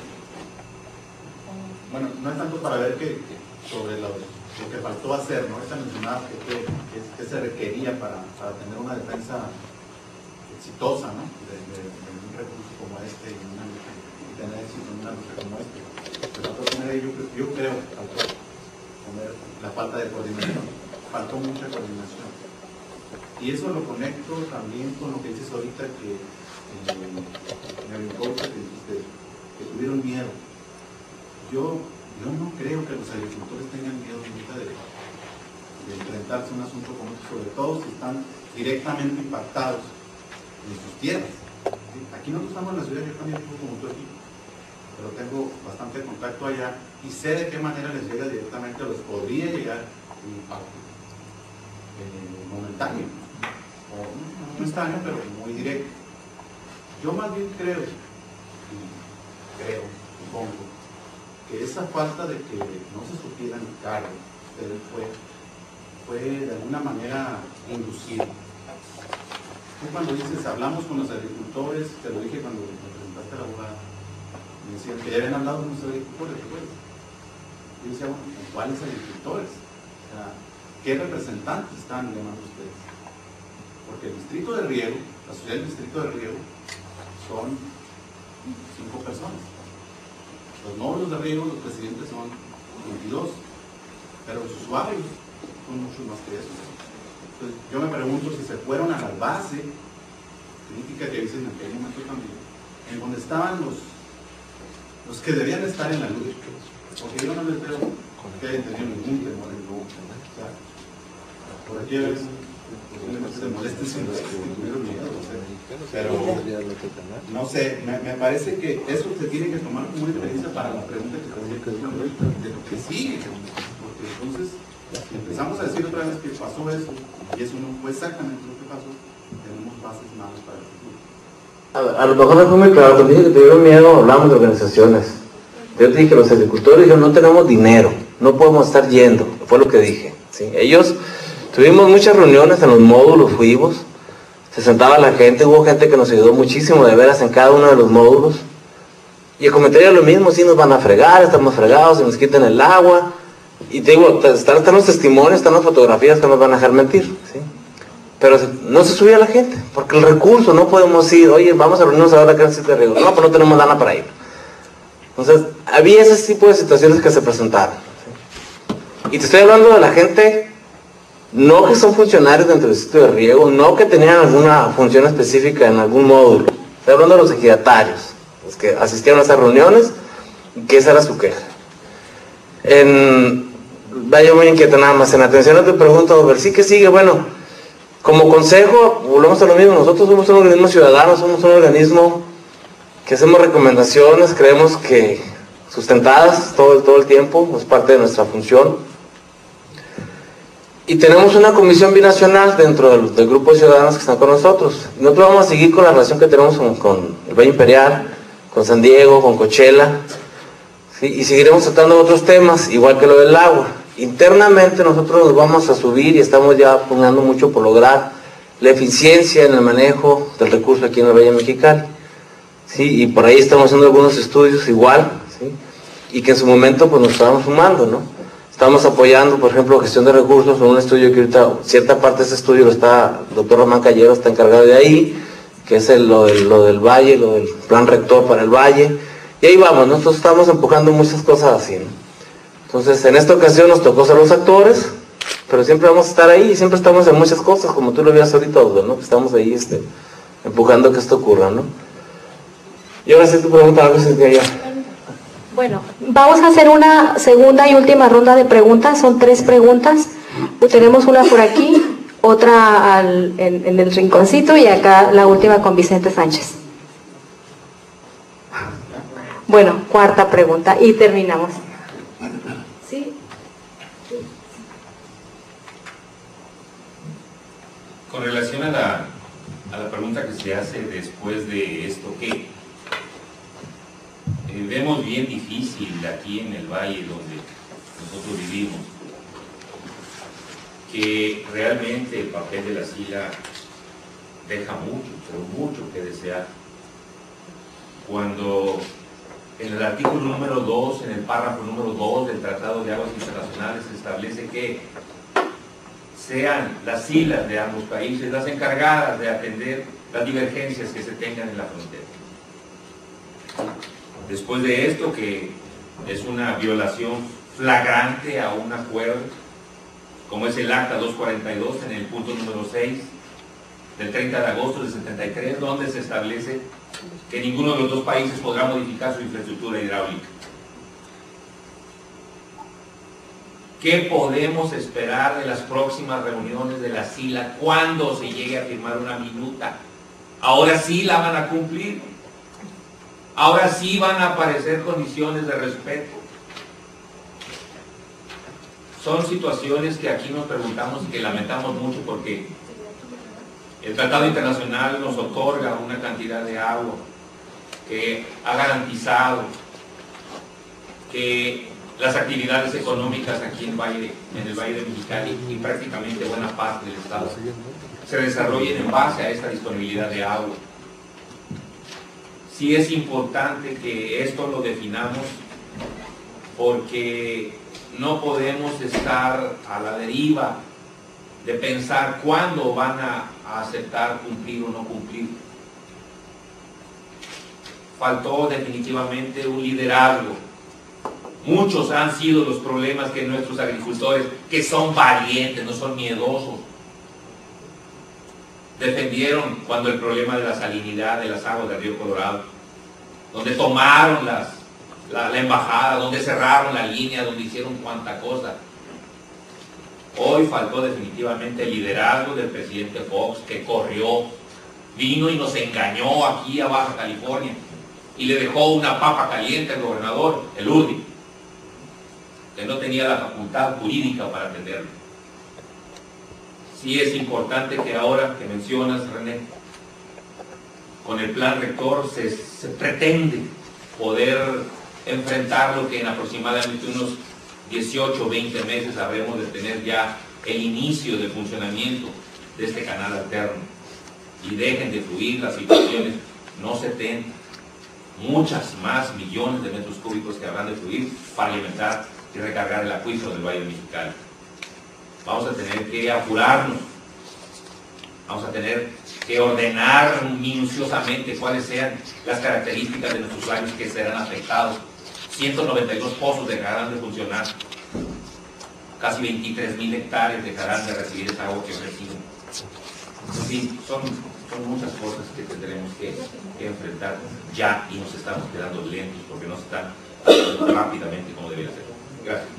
[SPEAKER 5] Bueno, no es tanto para ver sobre lo que faltó hacer, ¿no? Esta mencionaba que se requería para tener una defensa exitosa, ¿no? De un recurso como este y tener éxito en una lucha como este. Yo creo que faltó poner la falta de coordinación, faltó mucha coordinación. Y eso lo conecto también con lo que dices ahorita que en el encuentro que tuvieron miedo. Yo no creo que los agricultores tengan miedo ahorita de enfrentarse a un asunto como este, sobre todo si están directamente impactados en sus tierras. ¿Sí? Aquí nosotros estamos en la ciudad, yo también como tú aquí, pero tengo bastante contacto allá y sé de qué manera les llega directamente, o les podría llegar un impacto momentáneo, o no instantáneo, pero muy directo. Yo más bien creo, supongo, que esa falta de que no se supieran cargo fue de alguna manera inducido. Tú cuando dices, hablamos con los agricultores, te lo dije cuando me presentaste a la abogada, me decían que ya habían hablado con los agricultores, pues. Yo decía, bueno, ¿cuáles agricultores? O sea, ¿qué representantes están llamando ustedes? Porque el distrito de riego, la sociedad del distrito de riego, son 5 personas. Los módulos de riego, los presidentes son 22, pero los usuarios son muchos más que eso. Entonces, yo me pregunto si se fueron a la base crítica que dicen en aquel momento también, en donde estaban los que debían estar en la lucha, porque yo no les veo que hayan tenido ningún temor en lucha. O sea, por aquí a veces posiblemente se molesten si los que tuvieron miedo, pero no sé, me parece que eso se tiene que tomar como una experiencia para la pregunta que te hacía de lo que sigue, porque entonces empezamos a decir otra vez que pasó eso y eso no fue exactamente lo que pasó, tenemos bases malas para el futuro.
[SPEAKER 1] A lo mejor no fue muy claro, cuando dije que tuvieron miedo hablamos de organizaciones. Yo te dije, los agricultores no tenemos dinero, no podemos estar yendo, fue lo que dije. ¿Sí? Ellos, tuvimos muchas reuniones en los módulos, fuimos, se sentaba la gente, hubo gente que nos ayudó muchísimo de veras en cada uno de los módulos. Y el comentario es lo mismo, sí nos van a fregar, estamos fregados, se nos quitan el agua. Y te digo, están los testimonios, están las fotografías que nos van a dejar mentir. ¿Sí? Pero no se subía la gente, porque el recurso, no podemos ir, oye, vamos a reunirnos ahora acá en el sitio de riego. No, pues no tenemos lana para ir. Entonces, había ese tipo de situaciones que se presentaron. ¿Sí? Y te estoy hablando de la gente, no que son funcionarios dentro del sitio de riego, no que tenían alguna función específica en algún módulo. Estoy hablando de los ejidatarios, los que asistieron a esas reuniones, y que esa era su queja. Vaya muy inquieto nada más, en atención a tu pregunta, a ver, sí que sigue, bueno, como consejo, volvemos a lo mismo, nosotros somos un organismo ciudadano, somos un organismo que hacemos recomendaciones, creemos que sustentadas todo el tiempo, es parte de nuestra función. Y tenemos una comisión binacional dentro del grupo de ciudadanos que están con nosotros. Nosotros vamos a seguir con la relación que tenemos con el Valle Imperial, con San Diego, con Coachella, ¿sí? Y seguiremos tratando otros temas, igual que lo del agua. Internamente nosotros nos vamos a subir y estamos ya poniendo mucho por lograr la eficiencia en el manejo del recurso aquí en el Valle Mexicali. ¿Sí? Y por ahí estamos haciendo algunos estudios igual, ¿sí? Y que en su momento pues nos estábamos sumando, ¿no? Estamos apoyando, por ejemplo, gestión de recursos en un estudio que ahorita, cierta parte de ese estudio lo está, el doctor Román Callero está encargado de ahí, que es lo del Valle, lo del plan rector para el Valle, y ahí vamos, nosotros estamos empujando muchas cosas así, ¿no? Entonces, en esta ocasión nos tocó ser los actores, pero siempre vamos a estar ahí, y siempre estamos en muchas cosas, como tú lo veías ahorita, ¿no? Estamos ahí empujando que esto ocurra, ¿no? Y ahora sí tu pregunta, algo se te
[SPEAKER 2] Bueno, vamos a hacer una segunda y última ronda de preguntas. Son 3 preguntas. Tenemos una por aquí, otra en el rinconcito y acá la última con Vicente Sánchez. Bueno, 4ª pregunta y terminamos. ¿Sí?
[SPEAKER 6] Con relación a la pregunta que se hace después de esto, ¿qué? Vemos bien difícil aquí en el valle donde nosotros vivimos que realmente el papel de la SILA deja mucho, pero mucho que desear. Cuando en el artículo número 2, en el párrafo número 2 del Tratado de Aguas Internacionales se establece que sean las SILAs de ambos países las encargadas de atender las divergencias que se tengan en la frontera. Después de esto, que es una violación flagrante a un acuerdo, como es el Acta 242 en el punto número 6 del 30 de agosto del 73, donde se establece que ninguno de los dos países podrá modificar su infraestructura hidráulica. ¿Qué podemos esperar de las próximas reuniones de la SILA cuando se llegue a firmar una minuta? Ahora sí la van a cumplir. Ahora sí van a aparecer condiciones de respeto. Son situaciones que aquí nos preguntamos y que lamentamos mucho porque el Tratado Internacional nos otorga una cantidad de agua que ha garantizado que las actividades económicas aquí en el Valle de Mexicali y prácticamente buena parte del estado se desarrollen en base a esta disponibilidad de agua. Sí es importante que esto lo definamos porque no podemos estar a la deriva de pensar cuándo van a aceptar cumplir o no cumplir. Faltó definitivamente un liderazgo. Muchos han sido los problemas que nuestros agricultores, que son valientes, no son miedosos, defendieron cuando el problema de la salinidad de las aguas del río Colorado, donde tomaron la embajada, donde cerraron la línea, donde hicieron cuanta cosa. Hoy faltó definitivamente el liderazgo del presidente Fox, que corrió, vino y nos engañó aquí a Baja California y le dejó una papa caliente al gobernador, el Urdi, que no tenía la facultad jurídica para atenderlo. Sí es importante que ahora que mencionas, René, con el plan rector se pretende poder enfrentar lo que en aproximadamente unos 18 o 20 meses habremos de tener ya el inicio de funcionamiento de este canal alterno. Y dejen de fluir las situaciones, no 70, muchas más millones de metros cúbicos que habrán de fluir para alimentar y recargar el acuífero del Valle de Mexicali. Vamos a tener que apurarnos, vamos a tener que ordenar minuciosamente cuáles sean las características de nuestros valles que serán afectados. 192 pozos dejarán de funcionar, casi 23,000 hectáreas dejarán de recibir esa agua que reciben. En fin, son muchas cosas que tendremos que enfrentar ya y nos estamos quedando lentos porque no se están haciendo rápidamente como debería ser. Gracias.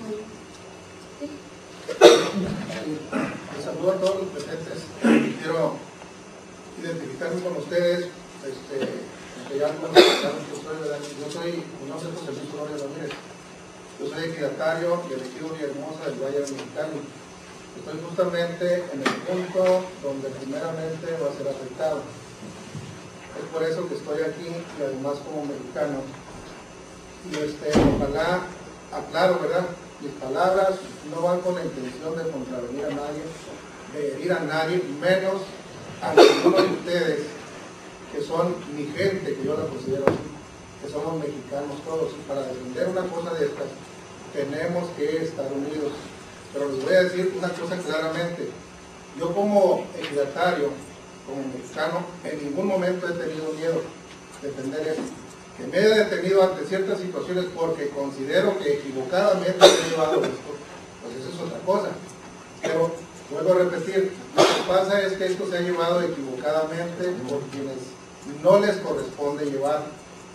[SPEAKER 7] Les saludo a todos los presentes. Quiero identificarme con ustedes. Ya no soy, no sé José Luis Gloria Ramírez. Yo soy ejidatario y elegido Villahermosa del Valle de Mexicali. Estoy justamente en el punto donde primeramente va a ser afectado. Es por eso que estoy aquí y además como mexicano. Y ojalá, aclaro, ¿verdad? Mis palabras no van con la intención de contravenir a nadie, de herir a nadie, menos a ninguno de ustedes, que son mi gente, que yo la considero así, que somos mexicanos todos. Y para defender una cosa de estas, tenemos que estar unidos. Pero les voy a decir una cosa claramente. Yo como ejidatario, como mexicano, en ningún momento he tenido miedo de defender esto. Que me he detenido ante ciertas situaciones porque considero que equivocadamente he llevado esto, pues eso es otra cosa. Pero vuelvo a repetir, lo que pasa es que esto se ha llevado equivocadamente por quienes no les corresponde llevar.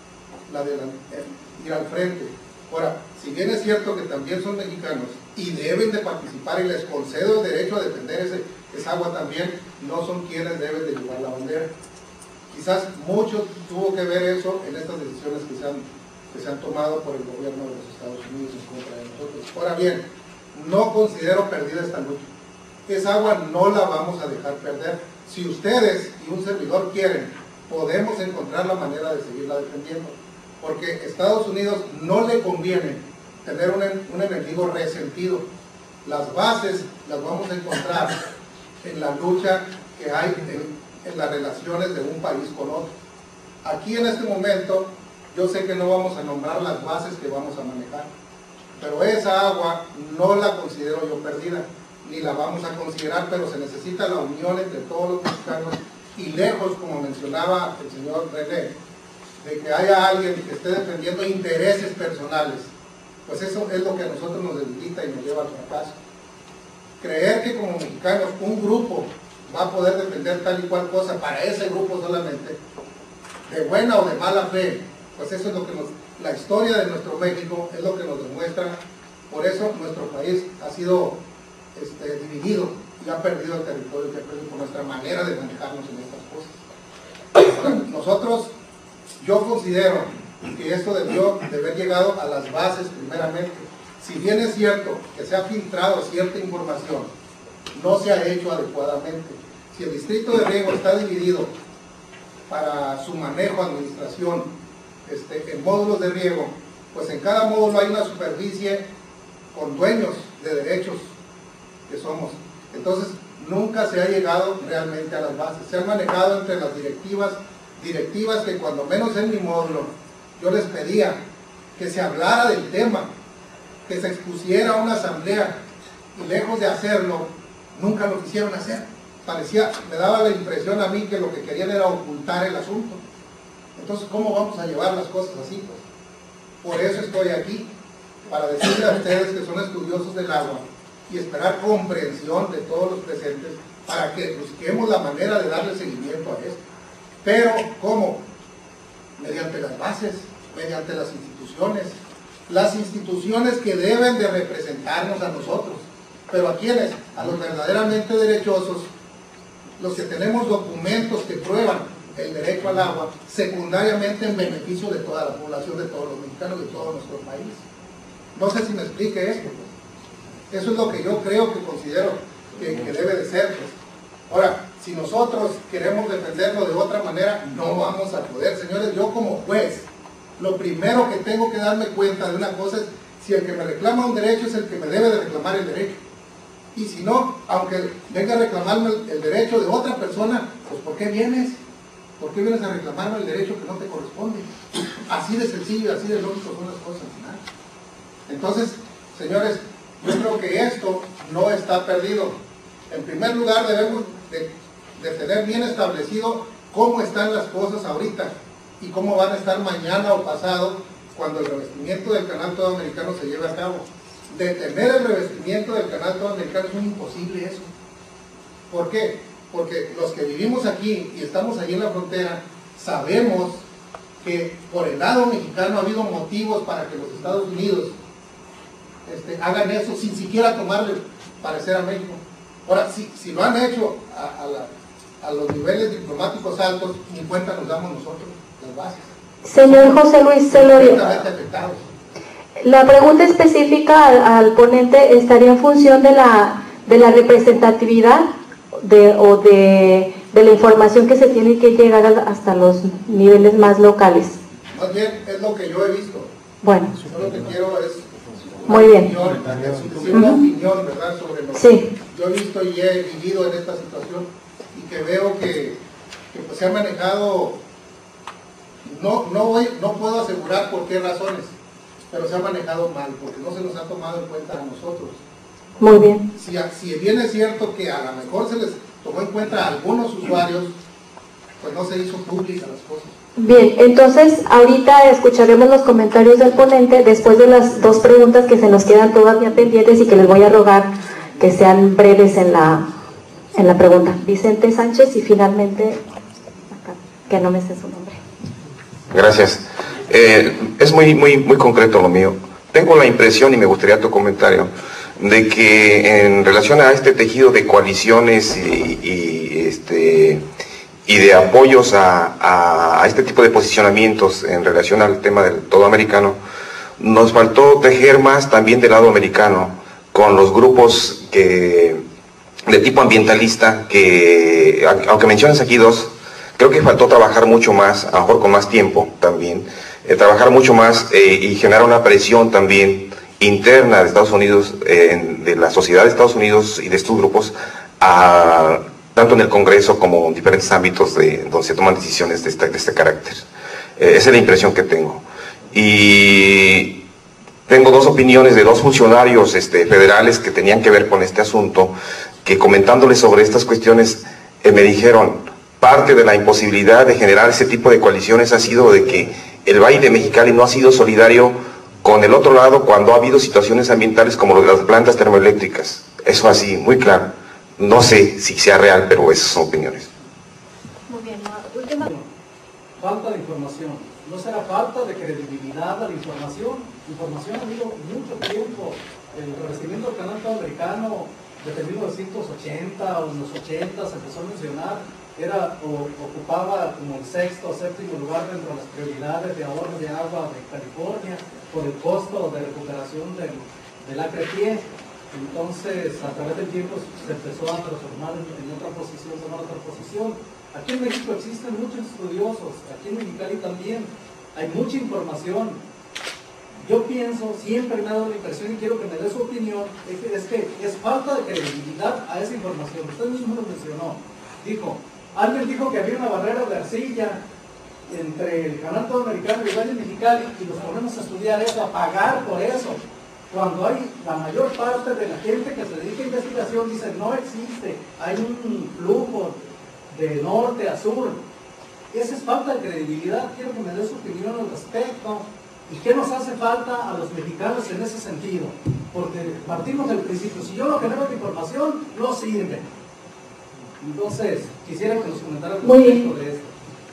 [SPEAKER 7] ir al frente. Ahora, si bien es cierto que también son mexicanos y deben de participar y les concedo el derecho a defender esa agua también, no son quienes deben de llevar la bandera. Quizás mucho tuvo que ver eso en estas decisiones que se han tomado por el gobierno de los Estados Unidos en contra de nosotros. Ahora bien, no considero perdida esta lucha. Esa agua no la vamos a dejar perder. Si ustedes y un servidor quieren, podemos encontrar la manera de seguirla defendiendo. Porque a Estados Unidos no le conviene tener un enemigo resentido. Las bases las vamos a encontrar en la lucha que hay en las relaciones de un país con otro. Aquí en este momento, yo sé que no vamos a nombrar las bases que vamos a manejar, pero esa agua no la considero yo perdida, ni la vamos a considerar, pero se necesita la unión entre todos los mexicanos y lejos, como mencionaba el señor René, de que haya alguien que esté defendiendo intereses personales, pues eso es lo que a nosotros nos debilita y nos lleva al fracaso. Creer que como mexicanos un grupo va a poder defender tal y cual cosa para ese grupo solamente, de buena o de mala fe, pues eso es lo que la historia de nuestro México es lo que nos demuestra. Por eso nuestro país ha sido dividido y ha perdido el territorio que ha perdido por nuestra manera de manejarnos en estas cosas. Ahora, nosotros, yo considero que esto debió de haber llegado a las bases primeramente. Si bien es cierto que se ha filtrado cierta información, no se ha hecho adecuadamente. Si el distrito de riego está dividido para su manejo, administración, en módulos de riego, pues en cada módulo hay una superficie con dueños de derechos que somos. Entonces, nunca se ha llegado realmente a las bases. Se han manejado entre las directivas que cuando menos en mi módulo, yo les pedía que se hablara del tema, que se expusiera a una asamblea, y lejos de hacerlo, nunca lo quisieron hacer. Me daba la impresión a mí que lo que querían era ocultar el asunto. Entonces, ¿cómo vamos a llevar las cosas así? Pues? Por eso estoy aquí, para decirle a ustedes que son estudiosos del agua y esperar comprensión de todos los presentes para que busquemos la manera de darle seguimiento a esto. Pero, ¿cómo? Mediante las bases, mediante las instituciones que deben de representarnos a nosotros. Pero ¿a quiénes? A los verdaderamente derechosos, los que tenemos documentos que prueban el derecho al agua, secundariamente en beneficio de toda la población, de todos los mexicanos, de todo nuestro país. No sé si me explique esto. Pues. Eso es lo que yo creo que considero que debe de ser. Pues. Ahora, si nosotros queremos defenderlo de otra manera, no vamos a poder. Señores, yo como juez, lo primero que tengo que darme cuenta de una cosa es si el que me reclama un derecho es el que me debe de reclamar el derecho. Y si no, aunque venga a reclamarme el derecho de otra persona, pues ¿por qué vienes? ¿Por qué vienes a reclamarme el derecho que no te corresponde? Así de sencillo, así de lógico son las cosas. ¿No? Entonces, señores, yo creo que esto no está perdido. En primer lugar, debemos de tener bien establecido cómo están las cosas ahorita y cómo van a estar mañana o pasado cuando el revestimiento del canal todo americano se lleve a cabo. Detener el revestimiento del canal todo americano es un imposible eso. ¿Por qué? Porque los que vivimos aquí y estamos allí en la frontera sabemos que por el lado mexicano ha habido motivos para que los Estados Unidos hagan eso sin siquiera tomarle parecer a México. Ahora, si lo han hecho a los niveles diplomáticos altos, ni cuenta nos damos nosotros, las bases.
[SPEAKER 2] Señor José Luis Celorio, la pregunta específica al ponente estaría en función de la representatividad de la información que se tiene que llegar hasta los niveles más locales.
[SPEAKER 7] Más bien es lo que yo he visto.
[SPEAKER 2] Bueno.
[SPEAKER 7] Yo lo que quiero es
[SPEAKER 2] muy bien.
[SPEAKER 7] Una opinión, ¿verdad? Sobre lo
[SPEAKER 2] sí.
[SPEAKER 7] que yo he visto y he vivido en esta situación y que veo que pues se ha manejado, no puedo asegurar por qué razones, pero se ha manejado mal, porque no se nos ha tomado en cuenta a nosotros.
[SPEAKER 2] Muy bien.
[SPEAKER 7] Si bien es cierto que a lo mejor se les tomó en cuenta a algunos usuarios, pues no se hizo pública las cosas.
[SPEAKER 2] Bien, entonces ahorita escucharemos los comentarios del ponente después de las dos preguntas que se nos quedan todavía pendientes y que les voy a rogar que sean breves en la pregunta. Vicente Sánchez y finalmente, acá, que no me sé su nombre.
[SPEAKER 8] Gracias. Es muy concreto lo mío. Tengo la impresión, y me gustaría tu comentario, de que en relación a este tejido de coaliciones y de apoyos a este tipo de posicionamientos en relación al tema del todo americano, nos faltó tejer más también del lado americano, con los grupos de tipo ambientalista, que aunque menciones aquí dos, creo que faltó trabajar mucho más, a lo mejor con más tiempo también, trabajar mucho más y generar una presión también interna de Estados Unidos, de la sociedad de Estados Unidos y de estos grupos, tanto en el Congreso como en diferentes ámbitos donde se toman decisiones de este carácter. Esa es la impresión que tengo. Y tengo dos opiniones de dos funcionarios federales que tenían que ver con este asunto, que comentándole sobre estas cuestiones me dijeron, parte de la imposibilidad de generar ese tipo de coaliciones ha sido de que el Valle de Mexicali no ha sido solidario con el otro lado cuando ha habido situaciones ambientales como lo de las plantas termoeléctricas. Eso así, muy claro. No sé si sea real, pero esas son opiniones.
[SPEAKER 2] Muy bien, última.
[SPEAKER 9] Falta de información. ¿No será falta de credibilidad a la información? Información ha habido mucho tiempo. El revestimiento del canal americano desde 1980 o en los 80 se empezó a mencionar, ocupaba como el sexto o séptimo lugar dentro de las prioridades de ahorro de agua de California por el costo de recuperación del acre-pie. Entonces, a través del tiempo se empezó a transformar en otra posición, tomar otra posición. Aquí en México existen muchos estudiosos, aquí en Mexicali también hay mucha información. Yo pienso, siempre me ha dado la impresión y quiero que me dé su opinión, es que es falta de credibilidad a esa información. Usted mismo lo mencionó. Alguien dijo que había una barrera de arcilla entre el canal americano y el Valle Mexicali y nos ponemos a estudiar eso, a pagar por eso. Cuando hay la mayor parte de la gente que se dedica a investigación dice no existe, hay un flujo de norte a sur. Esa es falta de credibilidad. Quiero que me dé su opinión al respecto. ¿Y qué nos hace falta a los mexicanos en ese sentido? Porque partimos del principio, si yo no genero la información, no sirve. Entonces, quisiera que nos comentaran respecto de esto.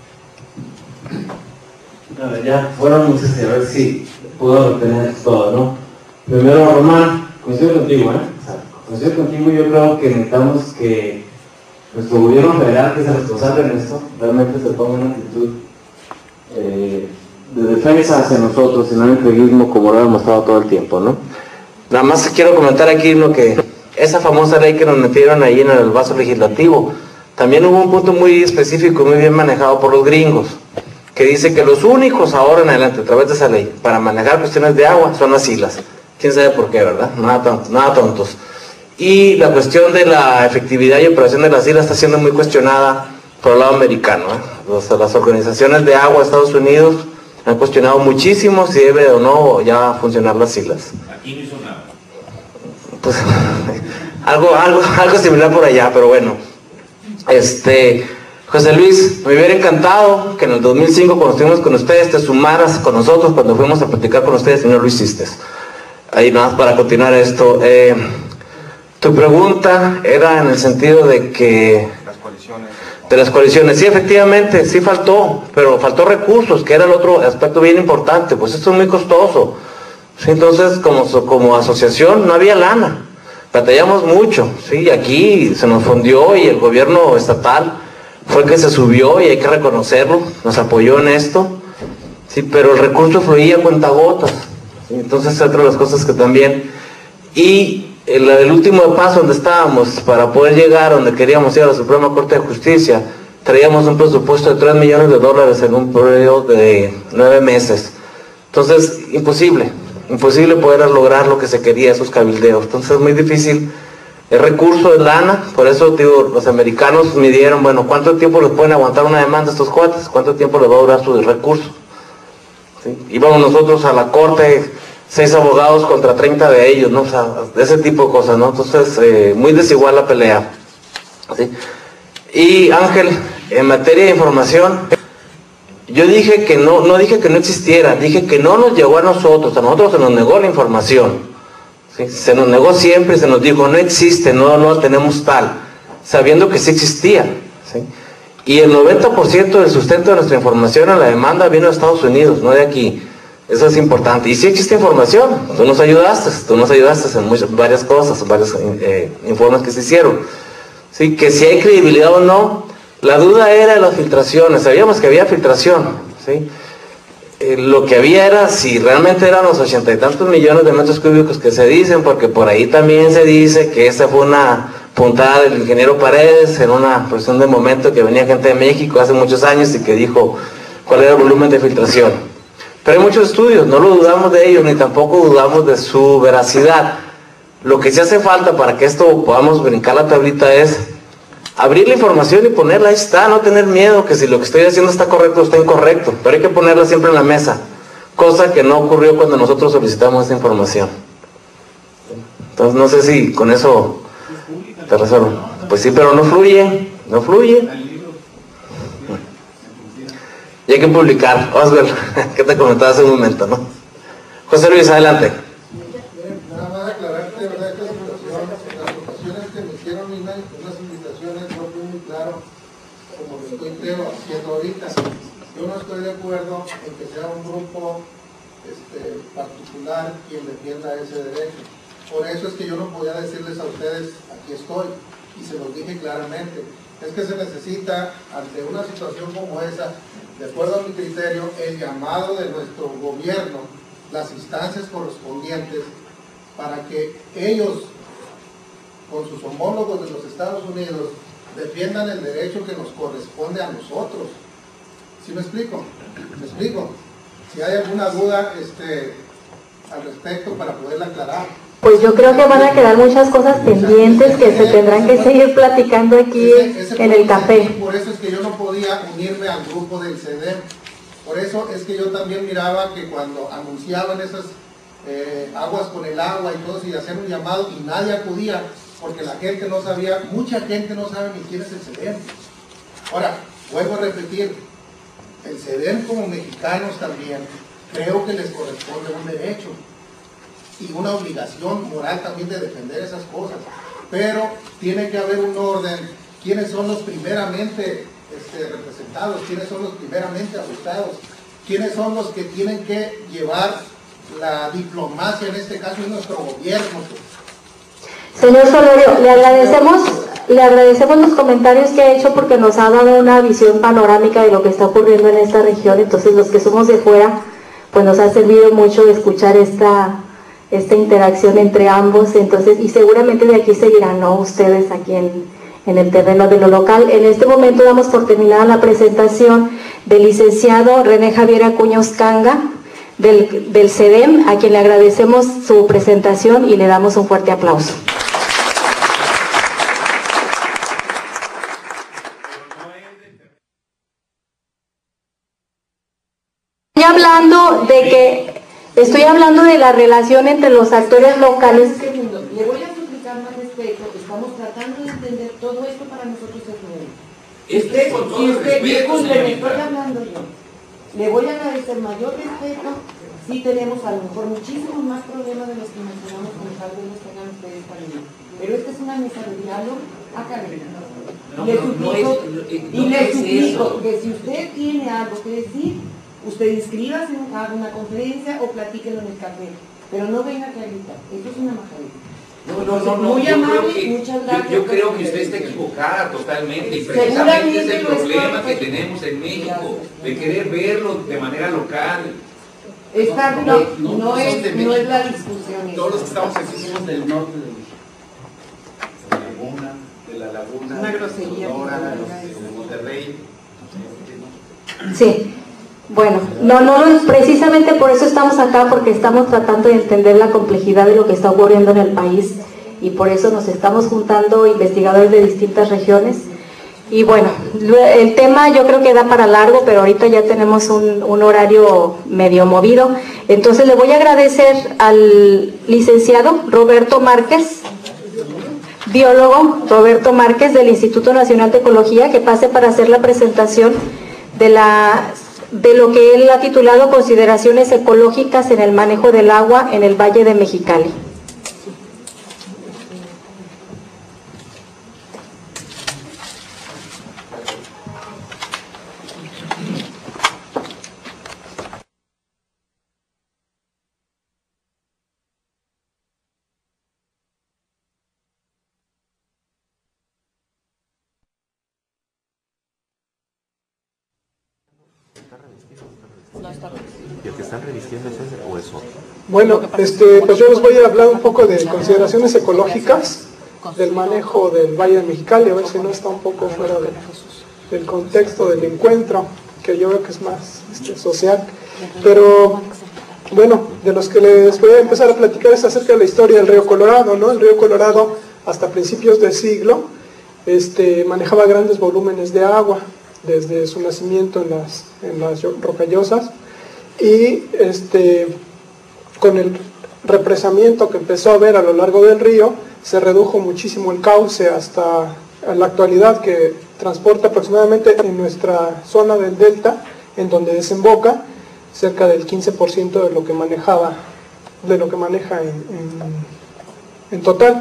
[SPEAKER 1] A ver, ya fueron muchas y a ver si puedo retener todo, ¿no? Primero, Román, coincido contigo, coincido contigo. Yo creo que necesitamos que nuestro gobierno federal, que es el responsable en esto, realmente se ponga una actitud de defensa hacia nosotros, y no entreguismo como lo ha demostrado todo el tiempo, ¿no? Nada más quiero comentar aquí lo que esa famosa ley que nos metieron ahí en el vaso legislativo, también hubo un punto muy específico, muy bien manejado por los gringos, que dice que los únicos ahora en adelante, a través de esa ley, para manejar cuestiones de agua son las islas. Quién sabe por qué, ¿verdad? Nada tontos. Y la cuestión de la efectividad y operación de las islas está siendo muy cuestionada por el lado americano, las organizaciones de agua de Estados Unidos han cuestionado muchísimo si debe o no ya funcionar las islas.
[SPEAKER 6] Aquí no hizo nada.
[SPEAKER 1] Pues algo similar por allá, pero bueno. José Luis, me hubiera encantado que en el 2005, cuando estuvimos con ustedes, te sumaras con nosotros cuando fuimos a platicar con ustedes y no lo hiciste. Ahí nada más para continuar esto. Tu pregunta era en el sentido de que... De las coaliciones, sí, efectivamente, sí faltó, pero faltó recursos, que era el otro aspecto bien importante, pues esto es muy costoso. Sí, entonces, como asociación no había lana, batallamos mucho, sí, aquí se nos fundió y el gobierno estatal fue el que se subió y hay que reconocerlo, nos apoyó en esto, sí, pero el recurso fluía a cuentagotas, ¿sí? Entonces es otra de las cosas que también... Y el último paso donde estábamos para poder llegar donde queríamos ir a la Suprema Corte de Justicia, traíamos un presupuesto de $3 millones en un periodo de 9 meses. Entonces, imposible poder lograr lo que se quería, esos cabildeos. Entonces es muy difícil. El recurso es lana, por eso digo, los americanos midieron, bueno, ¿cuánto tiempo les pueden aguantar una demanda a estos cuates? ¿Cuánto tiempo les va a durar su recurso? ¿Sí? Íbamos nosotros a la corte, 6 abogados contra 30 de ellos, ¿no? O sea, de ese tipo de cosas, ¿no? Entonces, muy desigual la pelea, ¿sí? Y Ángel, en materia de información, yo dije que no dije que no existiera, dije que no nos llegó a nosotros se nos negó la información, ¿sí? Se nos negó siempre, se nos dijo, no existe, no tenemos tal, sabiendo que sí existía, ¿sí? Y el 90% del sustento de nuestra información en la demanda vino de Estados Unidos, no de aquí. Eso es importante. Y sí existe información, tú nos ayudaste en varias cosas, en varios informes que se hicieron. ¿Sí? Que si hay credibilidad o no, la duda era de las filtraciones, sabíamos que había filtración, ¿sí? Lo que había era si realmente eran los 80 y tantos millones de metros cúbicos que se dicen, porque por ahí también se dice que esta fue una puntada del ingeniero Paredes en una posición de momento que venía gente de México hace muchos años y que dijo cuál era el volumen de filtración. Pero hay muchos estudios, no lo dudamos de ellos, ni tampoco dudamos de su veracidad. Lo que sí hace falta para que esto podamos brincar la tablita es abrir la información y ponerla, ahí está, no tener miedo que si lo que estoy haciendo está correcto o está incorrecto, pero hay que ponerla siempre en la mesa, cosa que no ocurrió cuando nosotros solicitamos esta información. Entonces no sé si con eso te resuelvo. Pues sí, pero no fluye. Y hay que publicar. Oswald, que te comentaba hace un momento, ¿no? José Luis, adelante.
[SPEAKER 7] Nada más aclararte, ¿verdad? Esta situación, las ocasiones que me hicieron unas invitaciones no fue muy claro como lo estoy haciendo ahorita. Yo no estoy de acuerdo en que sea un grupo particular quien defienda ese derecho. Por eso es que yo no podía decirles a ustedes, aquí estoy, y se los dije claramente. Es que se necesita, ante una situación como esa, de acuerdo a mi criterio, el llamado de nuestro gobierno, las instancias correspondientes, para que ellos, con sus homólogos de los Estados Unidos, defiendan el derecho que nos corresponde a nosotros. ¿Sí me explico? ¿Me explico? Si hay alguna duda al respecto para poderla aclarar.
[SPEAKER 2] Pues yo creo que van a quedar muchas cosas pendientes que se tendrán que seguir platicando aquí en el café.
[SPEAKER 7] Por eso es que yo no podía unirme al grupo del CEDEM. Por eso es que yo también miraba que cuando anunciaban esas aguas con el agua y todo, y hacían un llamado y nadie acudía, porque la gente no sabía, mucha gente no sabe ni quién es el CEDEM. Ahora, vuelvo a repetir, el CEDEM como mexicanos también, creo que les corresponde un derecho y una obligación moral también de defender esas cosas, pero tiene que haber un orden. ¿Quiénes son los primeramente representados? ¿Quiénes son los primeramente afectados? ¿Quiénes son los que tienen que llevar la diplomacia, en este caso es nuestro gobierno?
[SPEAKER 2] Señor Solorio, le agradecemos los comentarios que ha hecho porque nos ha dado una visión panorámica de lo que está ocurriendo en esta región. Entonces los que somos de fuera, pues nos ha servido mucho escuchar esta interacción entre ambos. Entonces, y seguramente de aquí seguirán, ¿no?, ustedes aquí en el terreno de lo local. En este momento damos por terminada la presentación del licenciado René Javier Acuña Uscanga del CEDEM, a quien le agradecemos su presentación y le damos un fuerte aplauso. Estoy hablando de la relación entre los actores locales.
[SPEAKER 10] Le voy a suplicar más respeto, estamos tratando de entender todo esto para nosotros es nuevo.
[SPEAKER 6] Con todo el respeto,
[SPEAKER 10] le estoy hablando yo. Le voy a agradecer mayor respeto si tenemos a lo mejor muchísimos más problemas de los que mencionamos con tal vez los tengan ustedes también. Pero esta es una mesa de diálogo académico. Le suplico que si usted tiene algo que decir, usted inscríbase, haga una conferencia o platíquelo en el café, pero no venga aquí a gritar, eso es una majadita. Muy amable, muchas gracias.
[SPEAKER 6] Yo creo que usted está equivocada totalmente y precisamente es el problema que tenemos en México, de querer verlo de manera local.
[SPEAKER 10] No es la discusión.
[SPEAKER 3] Todos los que estamos aquí somos del norte de la laguna,
[SPEAKER 10] una grosería,
[SPEAKER 3] de Monterrey.
[SPEAKER 2] Sí. Bueno, precisamente por eso estamos acá, porque estamos tratando de entender la complejidad de lo que está ocurriendo en el país y por eso nos estamos juntando investigadores de distintas regiones. Y bueno, el tema yo creo que da para largo, pero ahorita ya tenemos un horario medio movido. Entonces le voy a agradecer al licenciado Roberto Márquez, biólogo Roberto Márquez del Instituto Nacional de Ecología, que pase para hacer la presentación de lo que él ha titulado Consideraciones ecológicas en el manejo del agua en el Valle de Mexicali.
[SPEAKER 11] ¿Y el que están revistiendo es ese o es otro?
[SPEAKER 12] Bueno, pues yo les voy a hablar un poco de consideraciones ecológicas del manejo del Valle de Mexicali, a ver si no está un poco fuera del contexto del encuentro, que yo veo que es más social. Pero bueno, de los que les voy a empezar a platicar es acerca de la historia del río Colorado, ¿no? El río Colorado, hasta principios del siglo, manejaba grandes volúmenes de agua desde su nacimiento en las rocallosas, y con el represamiento que empezó a haber a lo largo del río, se redujo muchísimo el cauce hasta la actualidad, que transporta aproximadamente en nuestra zona del delta, en donde desemboca, cerca del 15% de lo que maneja en total.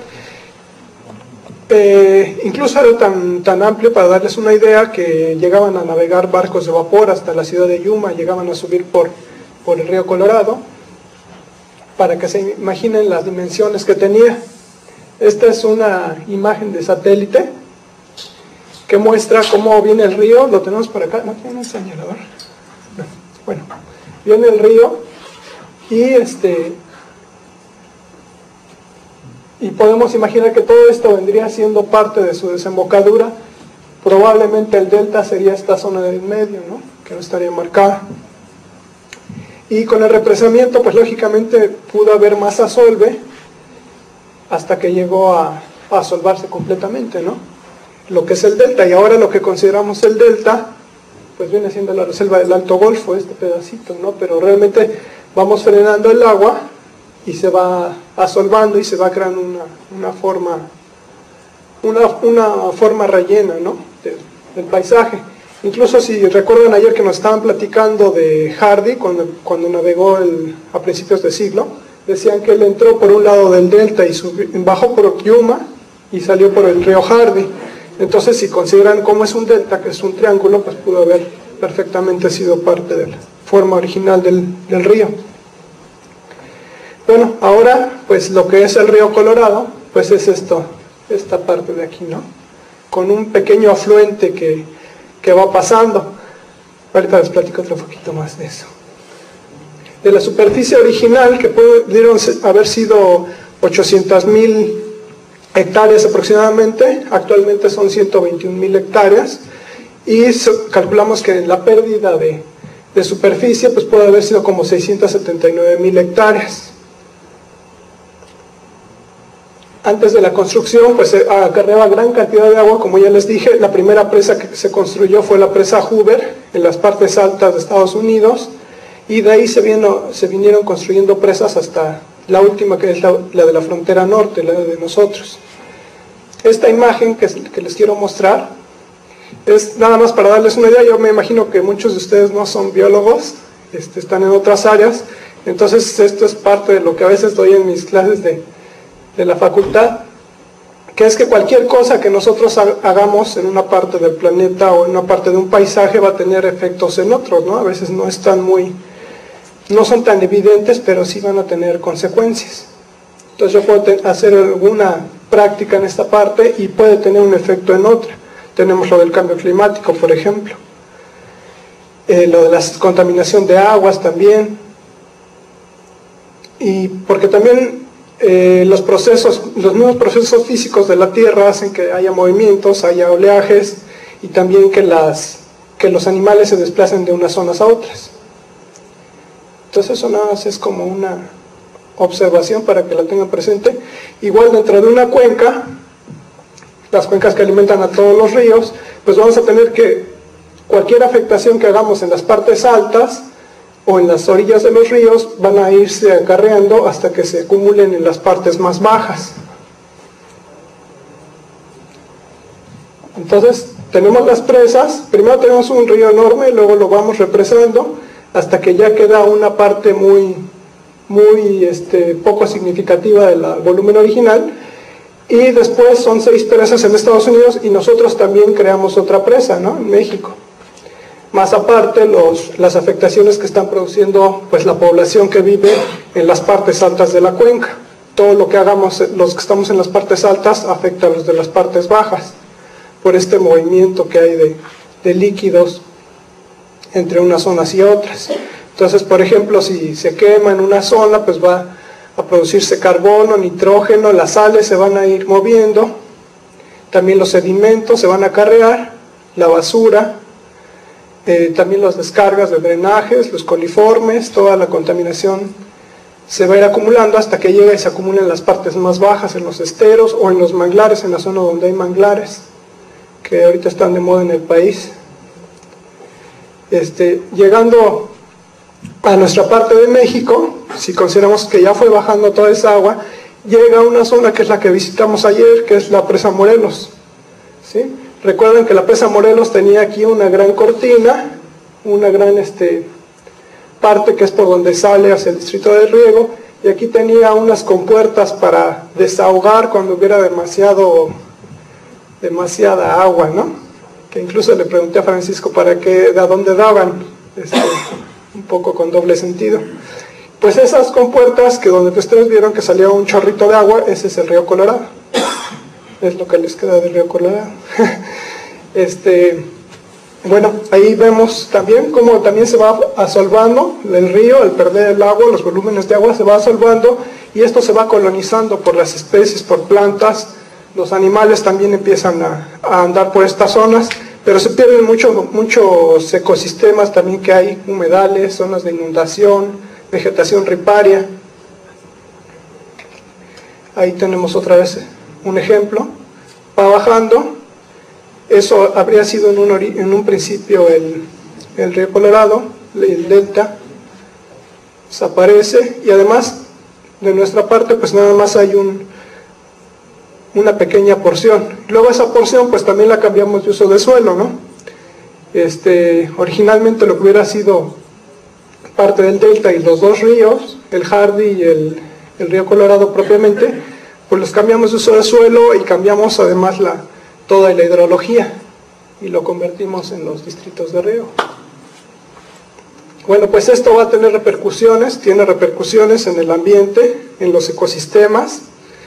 [SPEAKER 12] Incluso era tan amplio, para darles una idea, que llegaban a navegar barcos de vapor hasta la ciudad de Yuma, llegaban a subir por el río Colorado, para que se imaginen las dimensiones que tenía. Esta es una imagen de satélite que muestra cómo viene el río. Lo tenemos por acá, ¿no tiene un señalador? No. Bueno, viene el río y podemos imaginar que todo esto vendría siendo parte de su desembocadura. Probablemente el delta sería esta zona del medio, ¿no?, que no estaría marcada. Y con el represamiento, pues lógicamente pudo haber más asolve hasta que llegó a asolvarse completamente, ¿no?, lo que es el delta. Y ahora lo que consideramos el delta, pues viene siendo la reserva del Alto Golfo, este pedacito, ¿no? Pero realmente vamos frenando el agua y se va asolvando y se va creando una forma rellena, ¿no?, del paisaje. Incluso si recuerdan ayer que nos estaban platicando de Hardy, cuando navegó a principios de siglo, decían que él entró por un lado del delta y bajó por Yuma y salió por el río Hardy. Entonces, si consideran cómo es un delta, que es un triángulo, pues pudo haber perfectamente sido parte de la forma original del río. Bueno, ahora pues lo que es el río Colorado, pues es esta parte de aquí, ¿no?, con un pequeño afluente que va pasando. Ahorita les platico otro poquito más de eso. De la superficie original, que pudieron haber sido 800,000 hectáreas aproximadamente, actualmente son 121,000 hectáreas, y calculamos que la pérdida de superficie pues puede haber sido como 679,000 hectáreas. Antes de la construcción, pues acarreaba gran cantidad de agua, como ya les dije. La primera presa que se construyó fue la presa Hoover, en las partes altas de Estados Unidos, y de ahí se vinieron construyendo presas hasta la última, que es la de la frontera norte, la de nosotros. Esta imagen que les quiero mostrar es nada más para darles una idea. Yo me imagino que muchos de ustedes no son biólogos, están en otras áreas, entonces esto es parte de lo que a veces doy en mis clases de la facultad, que es que cualquier cosa que nosotros hagamos en una parte del planeta o en una parte de un paisaje va a tener efectos en otros, ¿no? A veces no son tan evidentes, pero sí van a tener consecuencias. Entonces yo puedo hacer alguna práctica en esta parte y puede tener un efecto en otra. Tenemos lo del cambio climático, por ejemplo, lo de la contaminación de aguas también, y porque también los mismos procesos físicos de la Tierra hacen que haya movimientos, haya oleajes, y también que los animales se desplacen de unas zonas a otras. Entonces eso nada más es como una observación para que la tengan presente. Igual dentro de una cuenca, las cuencas que alimentan a todos los ríos, pues vamos a tener que cualquier afectación que hagamos en las partes altas o en las orillas de los ríos van a irse acarreando hasta que se acumulen en las partes más bajas. Entonces tenemos las presas, primero tenemos un río enorme, luego lo vamos represando hasta que ya queda una parte muy poco significativa del volumen original, y después son 6 presas en Estados Unidos, y nosotros también creamos otra presa, ¿no?, en México. Más aparte las afectaciones que están produciendo pues la población que vive en las partes altas de la cuenca. Todo lo que hagamos, los que estamos en las partes altas, afecta a los de las partes bajas, por este movimiento que hay de líquidos entre unas zonas y otras. Entonces, por ejemplo, si se quema en una zona, pues va a producirse carbono, nitrógeno, las sales se van a ir moviendo, también los sedimentos se van a acarrear, la basura, también las descargas de drenajes, los coliformes, toda la contaminación se va a ir acumulando hasta que llegue y se acumula en las partes más bajas, en los esteros o en los manglares, en la zona donde hay manglares, que ahorita están de moda en el país. Llegando a nuestra parte de México, si consideramos que ya fue bajando toda esa agua, llega a una zona que es la que visitamos ayer, que es la presa Morelos, ¿sí? Recuerden que la presa Morelos tenía aquí una gran cortina, una gran parte que es por donde sale hacia el distrito de riego, y aquí tenía unas compuertas para desahogar cuando hubiera demasiada agua, ¿no? Que incluso le pregunté a Francisco de dónde daban, un poco con doble sentido. Pues esas compuertas que donde ustedes vieron que salía un chorrito de agua, ese es el río Colorado. Es lo que les queda del río Colorado. Bueno, ahí vemos también cómo también se va asolvando el río, al perder el agua, los volúmenes de agua se va asolvando y esto se va colonizando por las especies, por plantas, los animales también empiezan a andar por estas zonas, pero se pierden muchos ecosistemas también que hay, humedales, zonas de inundación, vegetación riparia. Ahí tenemos otra vez un ejemplo, va bajando. Eso habría sido en un principio el río Colorado, el delta, desaparece y además de nuestra parte pues nada más hay una pequeña porción. Luego esa porción pues también la cambiamos de uso de suelo, ¿no? Originalmente lo que hubiera sido parte del delta y los dos ríos, el Hardy y el río Colorado propiamente, pues los cambiamos de uso de suelo y cambiamos además toda la hidrología y lo convertimos en los distritos de riego. Bueno, pues esto va a tener repercusiones, tiene repercusiones en el ambiente, en los ecosistemas,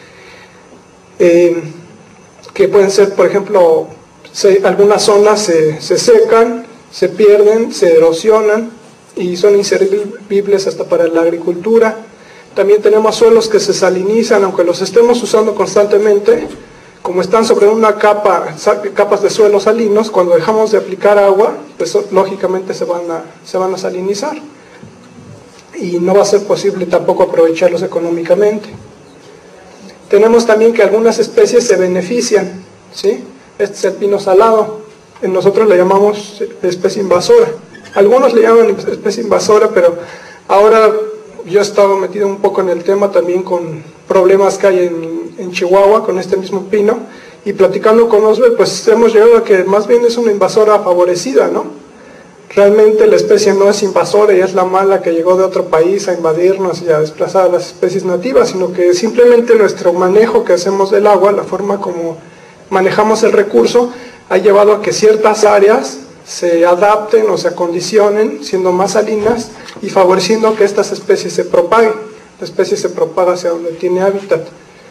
[SPEAKER 12] que pueden ser, por ejemplo, algunas zonas se secan, se pierden, se erosionan y son inservibles hasta para la agricultura. También tenemos suelos que se salinizan, aunque los estemos usando constantemente, como están sobre una capas de suelos salinos, cuando dejamos de aplicar agua, pues lógicamente se van a salinizar y no va a ser posible tampoco aprovecharlos económicamente. Tenemos también que algunas especies se benefician, ¿sí? Este es el pino salado, nosotros le llamamos especie invasora. Algunos le llaman especie invasora, pero ahora yo he estado metido un poco en el tema también con problemas que hay en Chihuahua con este mismo pino, y platicando con Osber, pues hemos llegado a que más bien es una invasora favorecida, ¿no? Realmente la especie no es invasora y es la mala que llegó de otro país a invadirnos y a desplazar a las especies nativas, sino que simplemente nuestro manejo que hacemos del agua, la forma como manejamos el recurso, ha llevado a que ciertas áreas se adapten o se acondicionen, siendo más salinas y favoreciendo que estas especies se propaguen. La especie se propaga hacia donde tiene hábitat,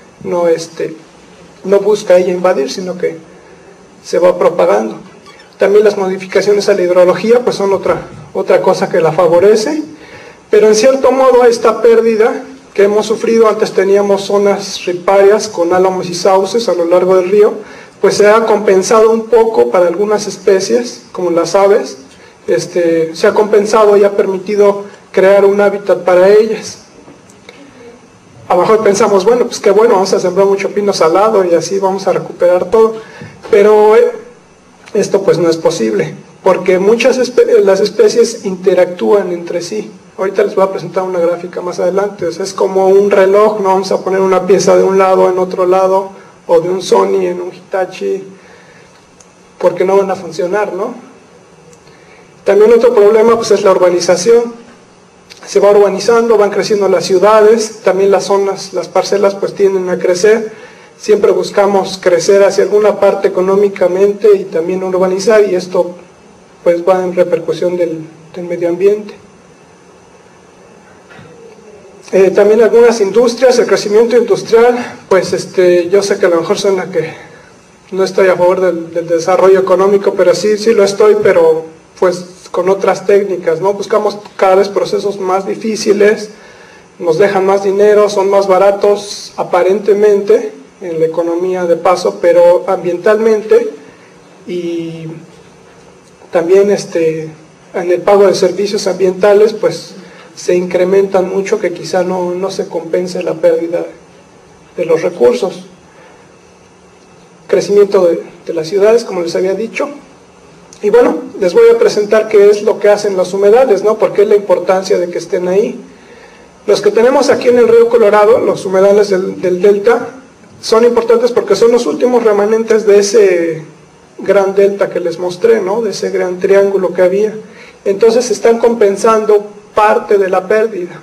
[SPEAKER 12] no busca ella invadir, sino que se va propagando. También las modificaciones a la hidrología pues son otra cosa que la favorece, pero en cierto modo esta pérdida que hemos sufrido, antes teníamos zonas riparias con álamos y sauces a lo largo del río, pues se ha compensado un poco para algunas especies, como las aves, se ha compensado y ha permitido crear un hábitat para ellas. A lo mejor pensamos, bueno, pues qué bueno, vamos a sembrar mucho pino salado y así vamos a recuperar todo, pero esto pues no es posible, porque las especies interactúan entre sí. Ahorita les voy a presentar una gráfica más adelante, es como un reloj, no vamos a poner una pieza de un lado en otro lado, o de un Sony en un Hitachi, porque no van a funcionar, ¿no? También otro problema pues es la urbanización. Se va urbanizando, van creciendo las ciudades, también las zonas, las parcelas pues tienden a crecer. Siempre buscamos crecer hacia alguna parte económicamente y también urbanizar, y esto pues va en repercusión del medio ambiente. También algunas industrias, el crecimiento industrial, pues yo sé que a lo mejor suena que no estoy a favor del desarrollo económico, pero sí lo estoy, pero pues con otras técnicas, ¿no? Buscamos cada vez procesos más difíciles, nos dejan más dinero, son más baratos aparentemente en la economía de paso, pero ambientalmente y también en el pago de servicios ambientales pues se incrementan mucho, que quizá no se compense la pérdida de los recursos. Crecimiento de las ciudades, como les había dicho. Y bueno, les voy a presentar qué es lo que hacen los humedales, ¿no? Porque es la importancia de que estén ahí. Los que tenemos aquí en el río Colorado, los humedales del delta, son importantes porque son los últimos remanentes de ese gran delta que les mostré, ¿no? De ese gran triángulo que había. Entonces están compensando parte de la pérdida.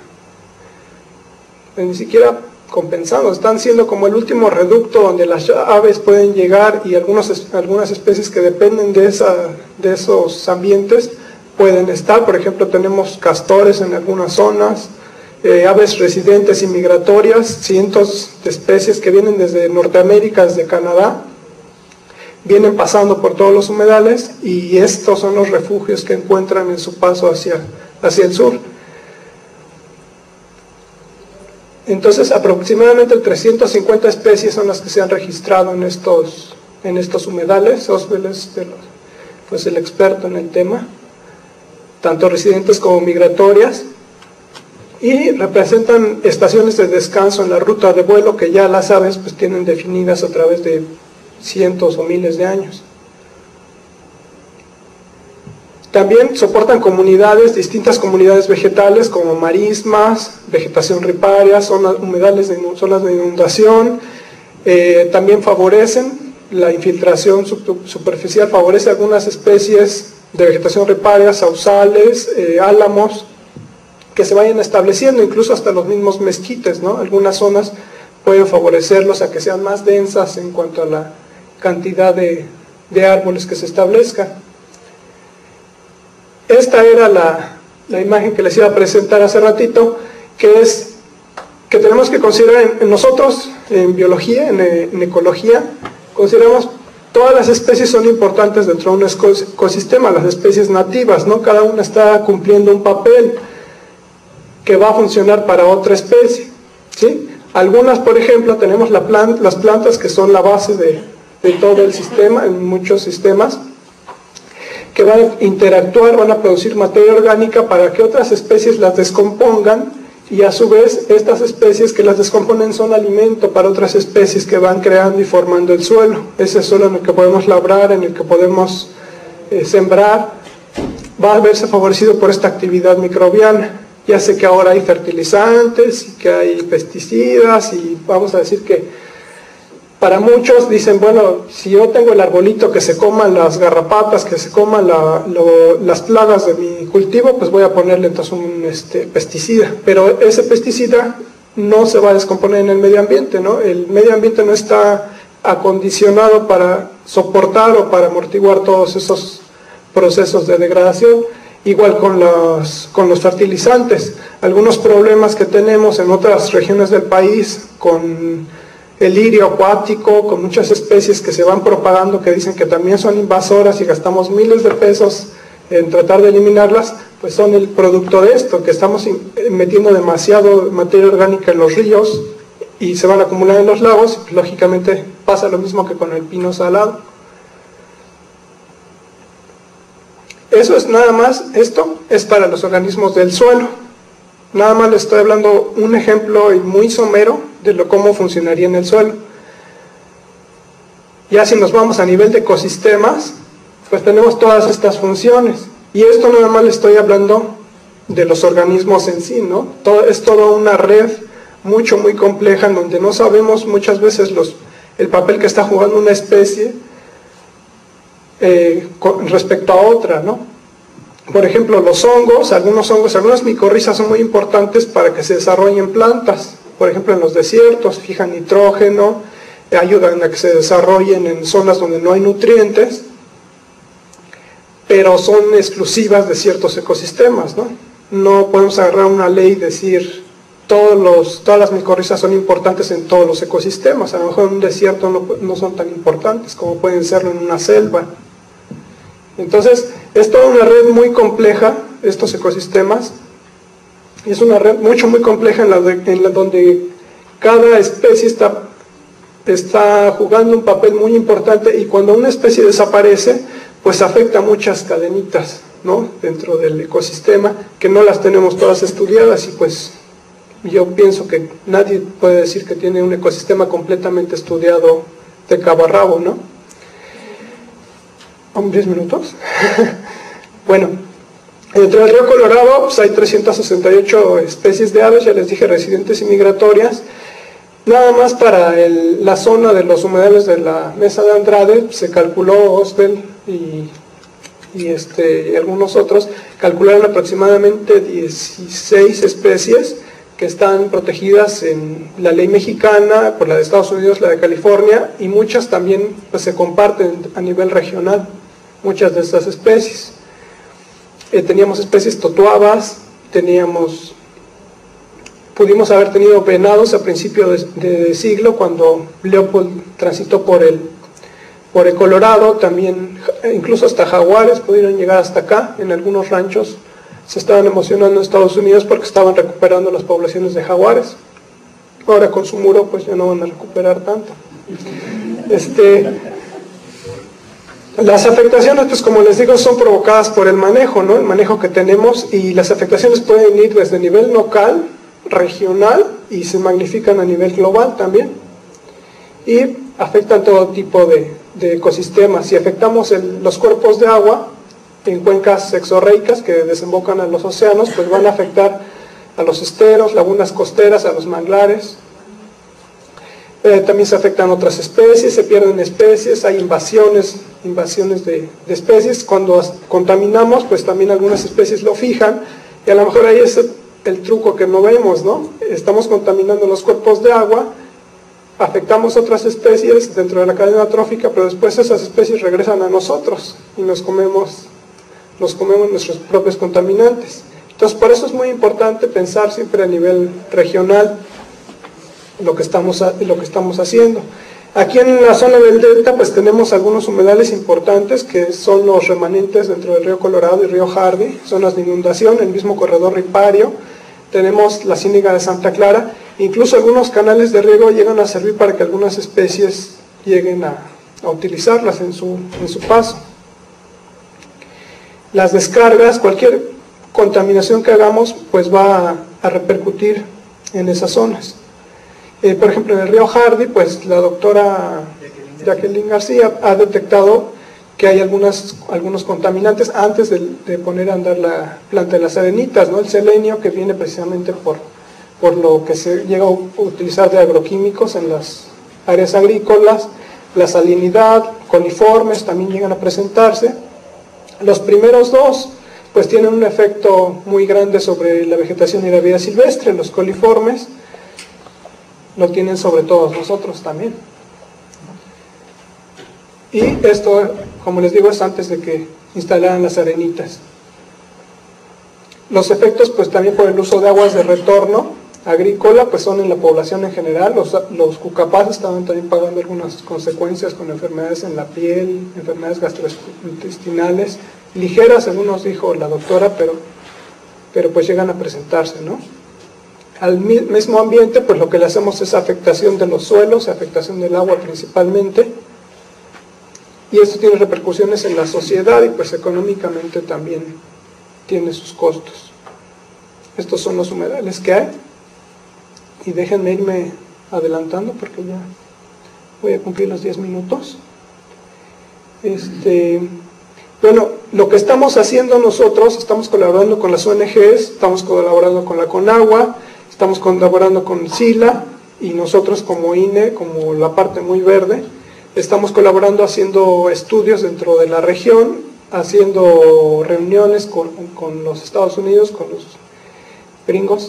[SPEAKER 12] Ni siquiera compensando, están siendo como el último reducto donde las aves pueden llegar, y algunas especies que dependen de esos ambientes pueden estar. Por ejemplo, tenemos castores en algunas zonas, aves residentes y migratorias, cientos de especies que vienen desde Norteamérica, desde Canadá, vienen pasando por todos los humedales, y estos son los refugios que encuentran en su paso hacia el sur. Entonces, aproximadamente 350 especies son las que se han registrado en estos humedales. Oswald es pues el experto en el tema, tanto residentes como migratorias, y representan estaciones de descanso en la ruta de vuelo que ya las aves pues tienen definidas a través de cientos o miles de años. También soportan comunidades, distintas comunidades vegetales como marismas, vegetación riparia, zonas de inundación. También favorecen la infiltración superficial, favorece algunas especies de vegetación riparia, sausales, álamos, que se vayan estableciendo, incluso hasta los mismos mezquites, ¿no? Algunas zonas pueden favorecerlos a que sean más densas en cuanto a la cantidad de árboles que se establezcan. Esta era la imagen que les iba a presentar hace ratito, que es que tenemos que considerar en nosotros, en biología, en ecología, consideramos todas las especies son importantes dentro de un ecosistema, las especies nativas, ¿no? Cada una está cumpliendo un papel que va a funcionar para otra especie, ¿sí? Algunas, por ejemplo, tenemos las plantas que son la base de todo el sistema, en muchos sistemas, que van a interactuar, van a producir materia orgánica para que otras especies las descompongan, y a su vez estas especies que las descomponen son alimento para otras especies que van creando y formando el suelo. Ese suelo en el que podemos labrar, en el que podemos sembrar, va a verse favorecido por esta actividad microbiana. Ya sé que ahora hay fertilizantes y que hay pesticidas, y vamos a decir que para muchos dicen, bueno, si yo tengo el arbolito que se coman las garrapatas, que se coman las plagas de mi cultivo, pues voy a ponerle entonces un pesticida. Pero ese pesticida no se va a descomponer en el medio ambiente, ¿no? El medio ambiente no está acondicionado para soportar o para amortiguar todos esos procesos de degradación. Igual con los fertilizantes. Algunos problemas que tenemos en otras regiones del país con el lirio acuático, con muchas especies que se van propagando, que dicen que también son invasoras y gastamos miles de pesos en tratar de eliminarlas, pues son el producto de esto, que estamos metiendo demasiado materia orgánica en los ríos y se van a acumular en los lagos. Lógicamente pasa lo mismo que con el pino salado. Eso es nada más, esto es para los organismos del suelo. Nada más les estoy hablando un ejemplo muy somero de cómo funcionaría en el suelo. Ya si nos vamos a nivel de ecosistemas, pues tenemos todas estas funciones. Y esto nada más les estoy hablando de los organismos en sí, ¿no? Es toda una red muy compleja en donde no sabemos muchas veces el papel que está jugando una especie respecto a otra, ¿no? Por ejemplo, los hongos, algunas micorrizas son muy importantes para que se desarrollen plantas. Por ejemplo, en los desiertos fijan nitrógeno, ayudan a que se desarrollen en zonas donde no hay nutrientes, pero son exclusivas de ciertos ecosistemas, ¿no? No podemos agarrar una ley y decir todas las micorrizas son importantes en todos los ecosistemas. A lo mejor en un desierto no son tan importantes como pueden serlo en una selva. Entonces, es toda una red muy compleja, estos ecosistemas, y es una red muy compleja en la donde cada especie está jugando un papel muy importante, y cuando una especie desaparece, pues afecta a muchas cadenitas, ¿no?, dentro del ecosistema, que no las tenemos todas estudiadas, y pues yo pienso que nadie puede decir que tiene un ecosistema completamente estudiado de cabo a rabo, ¿no? ¿Son 10 minutos? Bueno, entre el río Colorado pues hay 368 especies de aves, ya les dije, residentes y migratorias. Nada más para la zona de los humedales de la Mesa de Andrade, se calculó, Osbel y algunos otros, calcularon aproximadamente 16 especies que están protegidas en la ley mexicana, por la de Estados Unidos, la de California, y muchas también pues, se comparten a nivel regional, muchas de estas especies. Teníamos especies totuabas, pudimos haber tenido venados a principio de siglo, cuando Leopold transitó por el Colorado, también incluso hasta jaguares pudieron llegar hasta acá. En algunos ranchos se estaban emocionando en Estados Unidos porque estaban recuperando las poblaciones de jaguares. Ahora con su muro pues ya no van a recuperar tanto. Las afectaciones, pues como les digo, son provocadas por el manejo, ¿no? El manejo que tenemos, y las afectaciones pueden ir desde nivel local, regional, y se magnifican a nivel global también. Y afectan todo tipo de ecosistemas. Si afectamos los cuerpos de agua en cuencas exorreicas que desembocan a los océanos, pues van a afectar a los esteros, lagunas costeras, a los manglares. También se afectan otras especies, se pierden especies, hay invasiones de especies. Cuando contaminamos, pues también algunas especies lo fijan, y a lo mejor ahí es el truco que no vemos, ¿no? Estamos contaminando los cuerpos de agua, afectamos otras especies dentro de la cadena trófica, pero después esas especies regresan a nosotros y nos comemos nuestros propios contaminantes. Entonces, por eso es muy importante pensar siempre a nivel regional lo que estamos haciendo. Aquí en la zona del delta pues tenemos algunos humedales importantes que son los remanentes dentro del río Colorado y río Hardy, zonas de inundación, el mismo corredor ripario. Tenemos la Ciénaga de Santa Clara, incluso algunos canales de riego llegan a servir para que algunas especies lleguen a utilizarlas en su paso. Las descargas, cualquier contaminación que hagamos pues va a repercutir en esas zonas. Por ejemplo, en el río Hardy, pues la doctora Jacqueline García ha detectado que hay algunos contaminantes antes de poner a andar la planta de las arenitas, ¿no? El selenio, que viene precisamente por lo que se llega a utilizar de agroquímicos en las áreas agrícolas, la salinidad, coliformes también llegan a presentarse. Los primeros dos pues tienen un efecto muy grande sobre la vegetación y la vida silvestre. Los coliformes lo tienen sobre todos nosotros también. Y esto, como les digo, es antes de que instalaran las arenitas. Los efectos, pues también por el uso de aguas de retorno agrícola, pues son en la población en general. Los cucapaces estaban también pagando algunas consecuencias con enfermedades en la piel, enfermedades gastrointestinales, ligeras, según nos dijo la doctora, pero pues llegan a presentarse, ¿no? Al mismo ambiente, pues lo que le hacemos es afectación de los suelos, afectación del agua principalmente, y esto tiene repercusiones en la sociedad y pues económicamente también tiene sus costos. Estos son los humedales que hay, y déjenme irme adelantando porque ya voy a cumplir los 10 minutos. Bueno, lo que estamos haciendo nosotros, estamos colaborando con las ONGs, estamos colaborando con la Conagua, estamos colaborando con SILA, y nosotros como INE, como la parte muy verde, estamos colaborando haciendo estudios dentro de la región, haciendo reuniones con los Estados Unidos, con los gringos,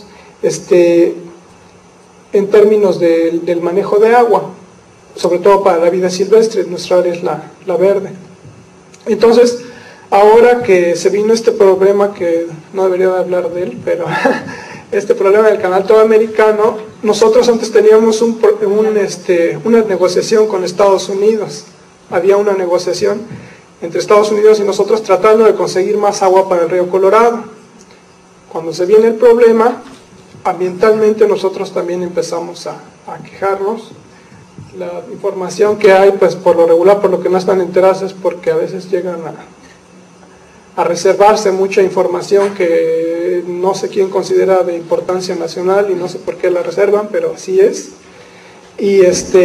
[SPEAKER 12] en términos del manejo de agua, sobre todo para la vida silvestre. Nuestra área es la verde. Entonces, ahora que se vino este problema, que no debería de hablar de él, pero este problema del canal todo americano, nosotros antes teníamos una negociación con Estados Unidos. Había una negociación entre Estados Unidos y nosotros tratando de conseguir más agua para el río Colorado. Cuando se viene el problema, ambientalmente nosotros también empezamos a quejarnos. La información que hay, pues por lo regular, por lo que no están enterados, es porque a veces llegan a reservarse mucha información que no sé quién considera de importancia nacional y no sé por qué la reservan, pero así es. Y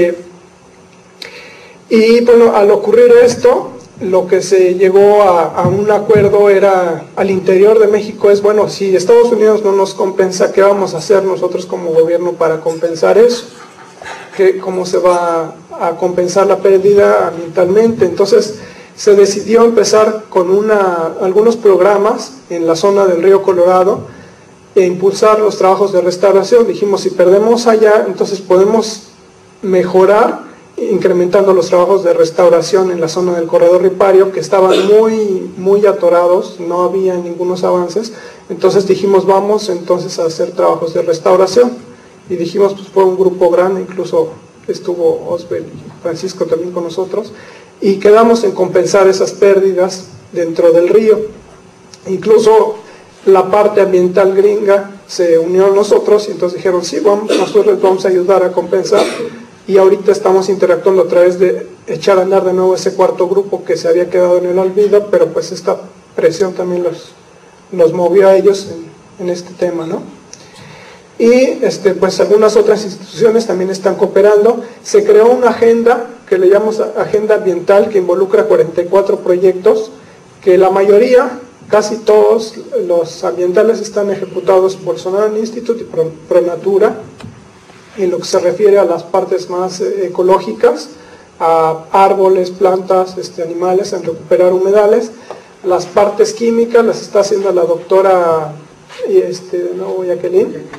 [SPEAKER 12] bueno, al ocurrir esto, lo que se llegó a un acuerdo era, al interior de México, es bueno, si Estados Unidos no nos compensa, ¿qué vamos a hacer nosotros como gobierno para compensar eso? ¿Cómo se va a compensar la pérdida ambientalmente? Entonces se decidió empezar con algunos programas en la zona del río Colorado e impulsar los trabajos de restauración. Dijimos, si perdemos allá, entonces podemos mejorar incrementando los trabajos de restauración en la zona del corredor ripario, que estaban muy atorados, no había ningunos avances. Entonces dijimos, vamos entonces a hacer trabajos de restauración, y dijimos, pues fue un grupo grande, incluso estuvo Osbel y Francisco también con nosotros, y quedamos en compensar esas pérdidas dentro del río. Incluso la parte ambiental gringa se unió a nosotros, y entonces dijeron, sí, nosotros les vamos a ayudar a compensar. Y ahorita estamos interactuando a través de echar a andar de nuevo ese cuarto grupo que se había quedado en el olvido, pero pues esta presión también los movió a ellos en este tema, ¿no? Y pues algunas otras instituciones también están cooperando. Se creó una agenda que le llamamos Agenda Ambiental, que involucra 44 proyectos, que la mayoría, casi todos los ambientales, están ejecutados por Sonoran Institute y Pronatura, en lo que se refiere a las partes más ecológicas, a árboles, plantas, animales, en recuperar humedales. Las partes químicas las está haciendo la doctora Jacqueline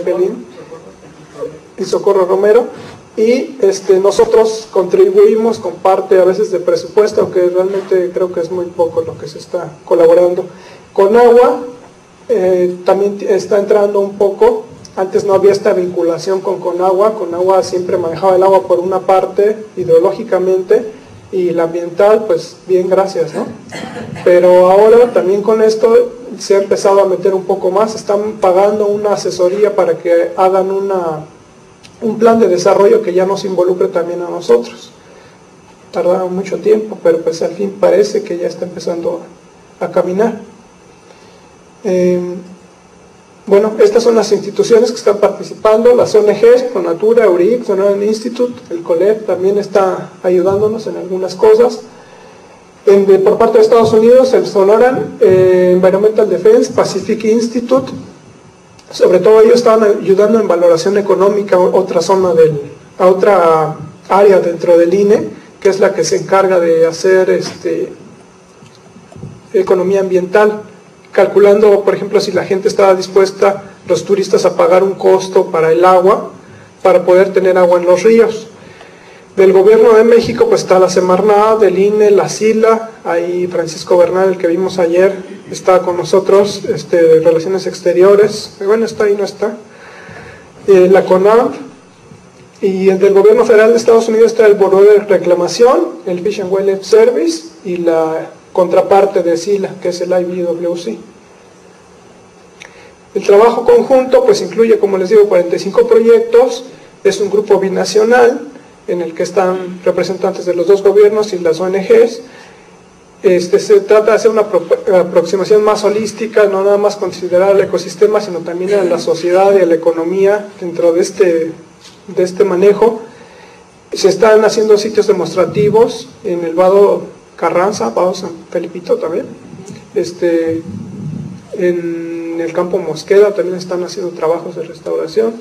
[SPEAKER 12] y Socorro Romero, y nosotros contribuimos con parte a veces de presupuesto, aunque realmente creo que es muy poco lo que se está colaborando. Con agua también está entrando un poco. Antes no había esta vinculación con Conagua siempre manejaba el agua por una parte ideológicamente, y la ambiental, pues bien, gracias, ¿no? Pero ahora también con esto se ha empezado a meter un poco más, están pagando una asesoría para que hagan un plan de desarrollo que ya nos involucre también a nosotros. Tardaron mucho tiempo, pero pues al fin parece que ya está empezando a caminar. Bueno, estas son las instituciones que están participando, las ONGs, Pronatura, EURIC, Sonoran Institute, el COLEP también está ayudándonos en algunas cosas. Por parte de Estados Unidos, el Sonoran Environmental Defense, Pacific Institute, sobre todo ellos estaban ayudando en valoración económica a otra área dentro del INE, que es la que se encarga de hacer economía ambiental, calculando, por ejemplo, si la gente estaba dispuesta, los turistas, a pagar un costo para el agua, para poder tener agua en los ríos. Del Gobierno de México, pues está la Semarnat, del INE, la SILA, ahí Francisco Bernal, el que vimos ayer, está con nosotros, Relaciones Exteriores, bueno, está ahí, no está, la CONAV, y del Gobierno Federal de Estados Unidos está el Buró de Reclamación, el Fish and Wildlife Service, y la contraparte de SILA, que es el IBWC. El trabajo conjunto pues incluye, como les digo, 45 proyectos, es un grupo binacional en el que están representantes de los dos gobiernos y las ONGs. Se trata de hacer una aproximación más holística, no nada más considerar el ecosistema, sino también a la sociedad y a la economía dentro de este manejo. Se están haciendo sitios demostrativos en el Vado Carranza, Vado San Felipito también, en el campo Mosqueda también están haciendo trabajos de restauración,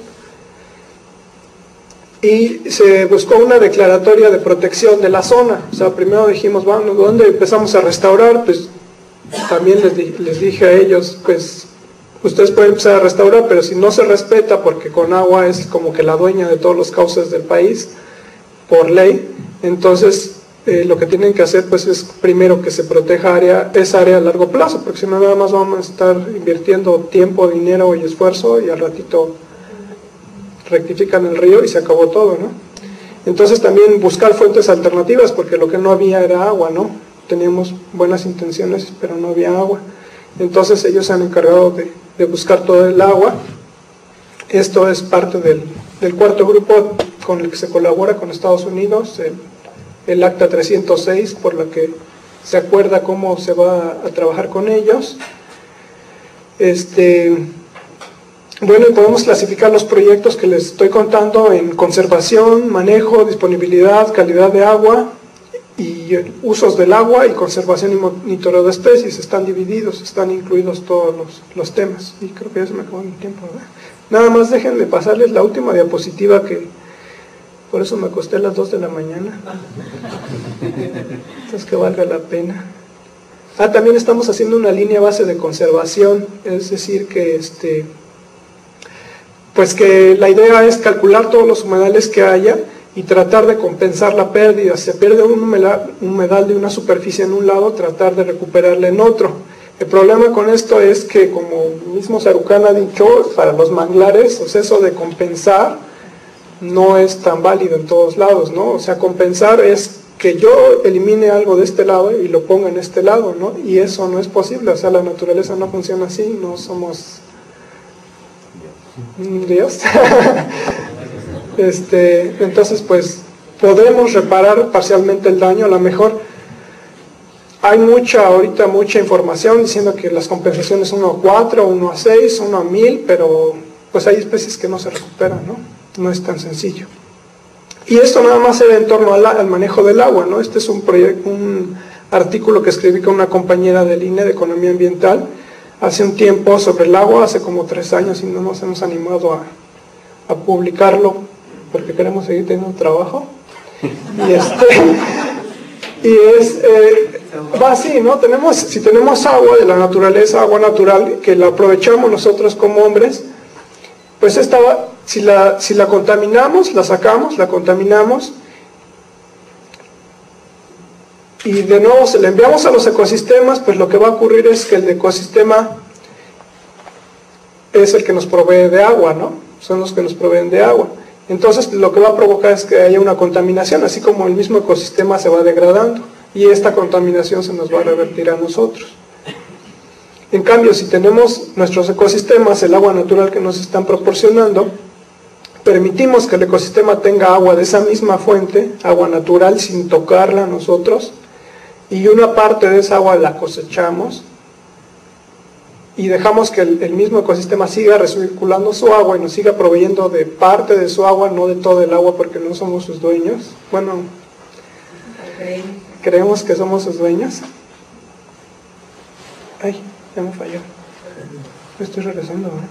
[SPEAKER 12] y se buscó una declaratoria de protección de la zona. O sea, primero dijimos, bueno, ¿dónde empezamos a restaurar? Pues también les dije a ellos, pues ustedes pueden empezar a restaurar, pero si no se respeta, porque Conagua es como que la dueña de todos los cauces del país por ley, entonces lo que tienen que hacer pues es primero que se proteja esa área a largo plazo, porque si no nada más vamos a estar invirtiendo tiempo, dinero y esfuerzo, y al ratito rectifican el río y se acabó todo, ¿no? Entonces también buscar fuentes alternativas, porque lo que no había era agua, ¿no? teníamos buenas intenciones, pero no había agua. Entonces ellos se han encargado de buscar todo el agua. Esto es parte del cuarto grupo con el que se colabora con Estados Unidos, el Acta 306, por la que se acuerda cómo se va a trabajar con ellos. Bueno, y podemos clasificar los proyectos que les estoy contando en conservación, manejo, disponibilidad, calidad de agua y usos del agua, y conservación y monitoreo de especies. Están divididos, están incluidos todos los temas. Y creo que ya se me acabó mi tiempo, ¿verdad? Nada más déjenme pasarles la última diapositiva, que por eso me acosté a las 2 de la mañana. Entonces que valga la pena. También estamos haciendo una línea base de conservación, es decir que pues que la idea es calcular todos los humedales que haya y tratar de compensar la pérdida. Se pierde un humedal de una superficie en un lado, tratar de recuperarla en otro. El problema con esto es que, como mismo Sarucán ha dicho, para los manglares, pues eso de compensar no es tan válido en todos lados, ¿no? O sea, compensar es que yo elimine algo de este lado y lo ponga en este lado, ¿no? Y eso no es posible. O sea, la naturaleza no funciona así, no somos Dios. Entonces, pues, podemos reparar parcialmente el daño. A lo mejor hay ahorita mucha información diciendo que las compensaciones 1:4, 1:6, 1:1000, pero pues hay especies que no se recuperan, ¿no? No es tan sencillo. Y esto nada más era en torno al manejo del agua, ¿no? Este es un artículo que escribí con una compañera del INE de Economía Ambiental hace un tiempo sobre el agua, hace como 3 años, y no nos hemos animado a publicarlo porque queremos seguir teniendo trabajo. Va así, ¿no? Si tenemos agua de la naturaleza, agua natural, que la aprovechamos nosotros como hombres, pues si la contaminamos, la sacamos, la contaminamos, y de nuevo se la enviamos a los ecosistemas, pues lo que va a ocurrir es que el ecosistema es el que nos provee de agua, ¿no? Son los que nos proveen de agua. Entonces lo que va a provocar es que haya una contaminación, así como el mismo ecosistema se va degradando, y esta contaminación se nos va a revertir a nosotros. En cambio, si tenemos nuestros ecosistemas, el agua natural que nos están proporcionando, permitimos que el ecosistema tenga agua de esa misma fuente, agua natural, sin tocarla nosotros, y una parte de esa agua la cosechamos, y dejamos que el mismo ecosistema siga recirculando su agua y nos siga proveyendo de parte de su agua, no de todo el agua, porque no somos sus dueños. Bueno, creemos que somos sus dueños. Ay, ya me falló. Me estoy regresando, ¿no?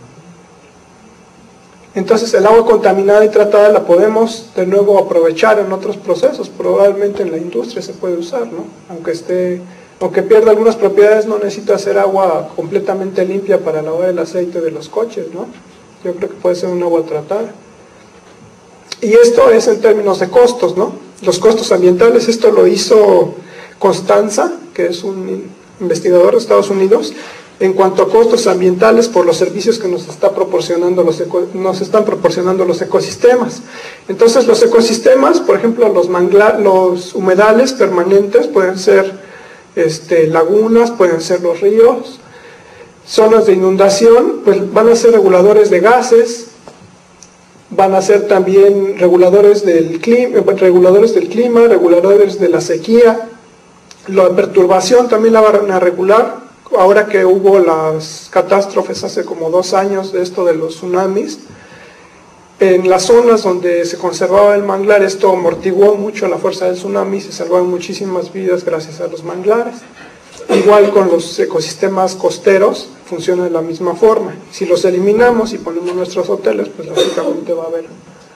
[SPEAKER 12] Entonces el agua contaminada y tratada la podemos de nuevo aprovechar en otros procesos. Probablemente en la industria se puede usar, ¿no? Aunque pierda algunas propiedades, no necesita hacer agua completamente limpia para lavar el aceite de los coches, ¿no? Yo creo que puede ser un agua tratada. Y esto es en términos de costos, ¿no? Los costos ambientales, esto lo hizo Constanza, que es un investigador de Estados Unidos, en cuanto a costos ambientales por los servicios que nos están proporcionando los ecosistemas. Entonces los ecosistemas, por ejemplo, los humedales permanentes pueden ser lagunas, pueden ser los ríos, zonas de inundación, pues van a ser reguladores de gases, van a ser también reguladores del clima, reguladores de la sequía. La perturbación también la van a regular. Ahora que hubo las catástrofes hace como 2 años de esto de los tsunamis, en las zonas donde se conservaba el manglar, esto amortiguó mucho la fuerza del tsunami, se salvaron muchísimas vidas gracias a los manglares. Igual con los ecosistemas costeros, funciona de la misma forma. Si los eliminamos y ponemos nuestros hoteles, pues lógicamente va a haber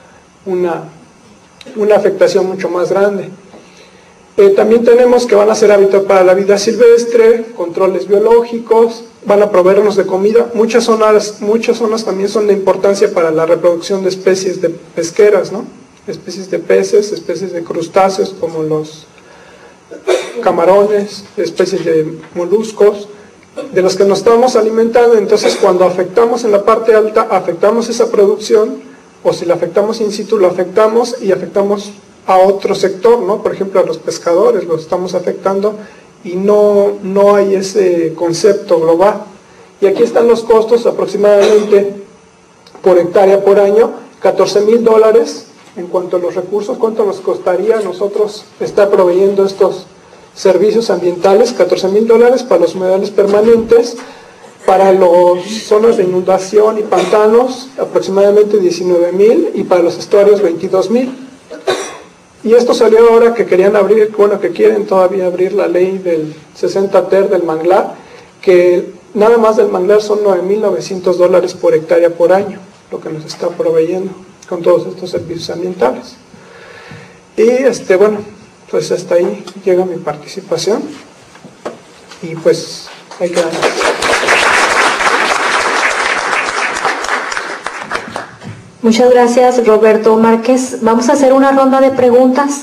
[SPEAKER 12] una afectación mucho más grande. También tenemos que van a ser hábitat para la vida silvestre, controles biológicos, van a proveernos de comida. Muchas zonas también son de importancia para la reproducción de especies de pesqueras, ¿no? Especies de peces, especies de crustáceos como los camarones, especies de moluscos, de los que nos estamos alimentando. Entonces cuando afectamos en la parte alta, afectamos esa producción, o si la afectamos in situ, lo afectamos y afectamos a otro sector, ¿no? Por ejemplo, a los pescadores los estamos afectando y no hay ese concepto global. Y aquí están los costos aproximadamente por hectárea por año, $14,000 en cuanto a los recursos. ¿Cuánto nos costaría a nosotros estar proveyendo estos servicios ambientales? $14,000 para los humedales permanentes, para las zonas de inundación y pantanos aproximadamente $19,000 y para los estuarios $22,000. Y esto salió ahora que querían abrir, bueno, que quieren todavía abrir la ley del 60 ter del manglar, que nada más del manglar son $9,900 por hectárea por año, lo que nos está proveyendo con todos estos servicios ambientales. Y bueno, pues hasta ahí llega mi participación y pues hay que dar.
[SPEAKER 2] Muchas gracias, Roberto Márquez. Vamos a hacer una ronda de preguntas.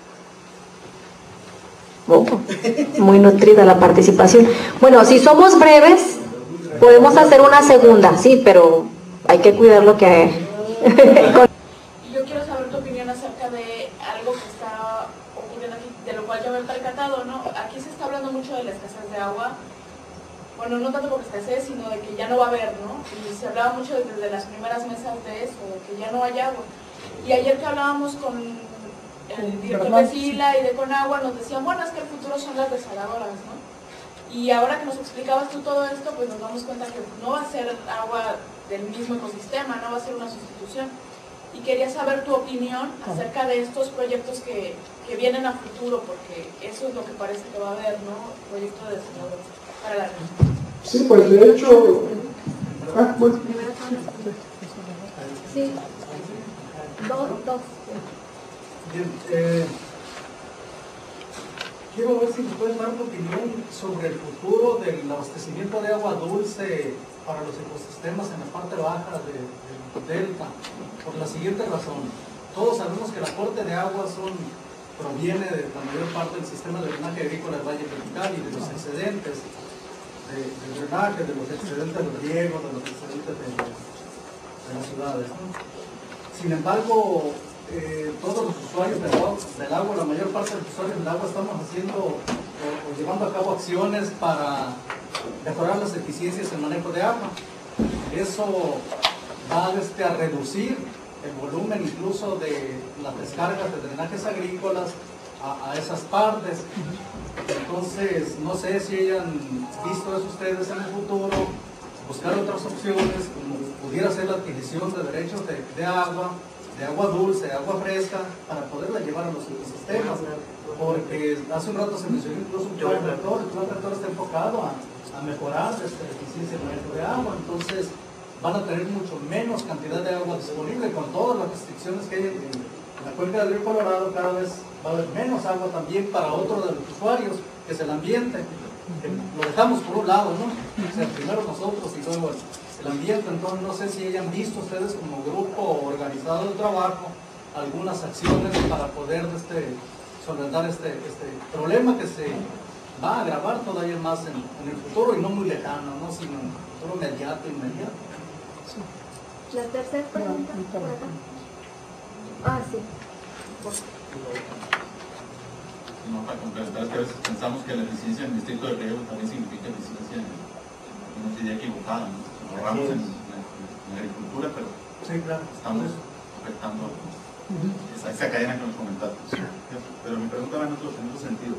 [SPEAKER 2] Oh, muy nutrida la participación. Bueno, si somos breves, podemos hacer una segunda, sí, pero hay que cuidar lo que...
[SPEAKER 4] Yo quiero saber tu opinión acerca de algo que está ocurriendo aquí, de lo cual yo me he percatado, ¿no? Aquí se está hablando mucho de la escasez de agua. Bueno, no tanto por escasez, sino de que ya no va a haber, ¿no? Y se hablaba mucho desde las primeras mesas de eso, de que ya no hay agua. Y ayer que hablábamos con el director de SILA y de Conagua, nos decían, bueno, es que el futuro son las desaladoras, ¿no? Y ahora que nos explicabas tú todo esto, pues nos damos cuenta que no va a ser agua del mismo ecosistema, no va a ser una sustitución. Y quería saber tu opinión acerca de estos proyectos que vienen a futuro, porque eso es lo que parece que va a haber, ¿no? Proyecto de desaladoras para la región.
[SPEAKER 12] Sí, pues de hecho... bueno.
[SPEAKER 2] Sí, dos.
[SPEAKER 9] Bien, quiero ver si me puedes dar tu opinión sobre el futuro del abastecimiento de agua dulce para los ecosistemas en la parte baja del delta, por la siguiente razón. Todos sabemos que el aporte de agua proviene de la mayor parte del sistema de drenaje agrícola del Valle del Cali, de los excedentes de drenaje, de los excedentes de riego, de los excedentes de las ciudades, ¿no? Sin embargo, todos los usuarios del agua, la mayor parte de los usuarios del agua, estamos haciendo o llevando a cabo acciones para mejorar las eficiencias en manejo de agua. Eso va a reducir el volumen incluso de las descargas de drenajes agrícolas a esas partes. Entonces, no sé si hayan visto eso ustedes en el futuro, buscar otras opciones, como pudiera ser la adquisición de derechos de agua dulce, de agua fresca, para poderla llevar a los ecosistemas. Porque hace un rato se mencionó incluso un plan rector. El plan rector está enfocado a mejorar la eficiencia del manejo de agua. Entonces, van a tener mucho menos cantidad de agua disponible. Con todas las restricciones que hay en la cuenca del río Colorado, cada vez va a haber menos agua también para otro de los usuarios, que es el ambiente. Lo dejamos por un lado, ¿no? O sea, primero nosotros y luego el ambiente. Entonces, no sé si hayan visto ustedes como grupo organizado de trabajo algunas acciones para poder solventar este problema que se va a agravar todavía más en el futuro, y no muy lejano, ¿no? Sino en el futuro inmediato.
[SPEAKER 2] La tercera pregunta. Sí.
[SPEAKER 5] No, para complementar, es que a veces pensamos que la eficiencia en el distrito de riego también significa eficiencia en una idea equivocada, ¿no? Ahorramos en la agricultura, pero estamos afectando esa cadena que nos comentaste. Pero mi pregunta va en otro sentido.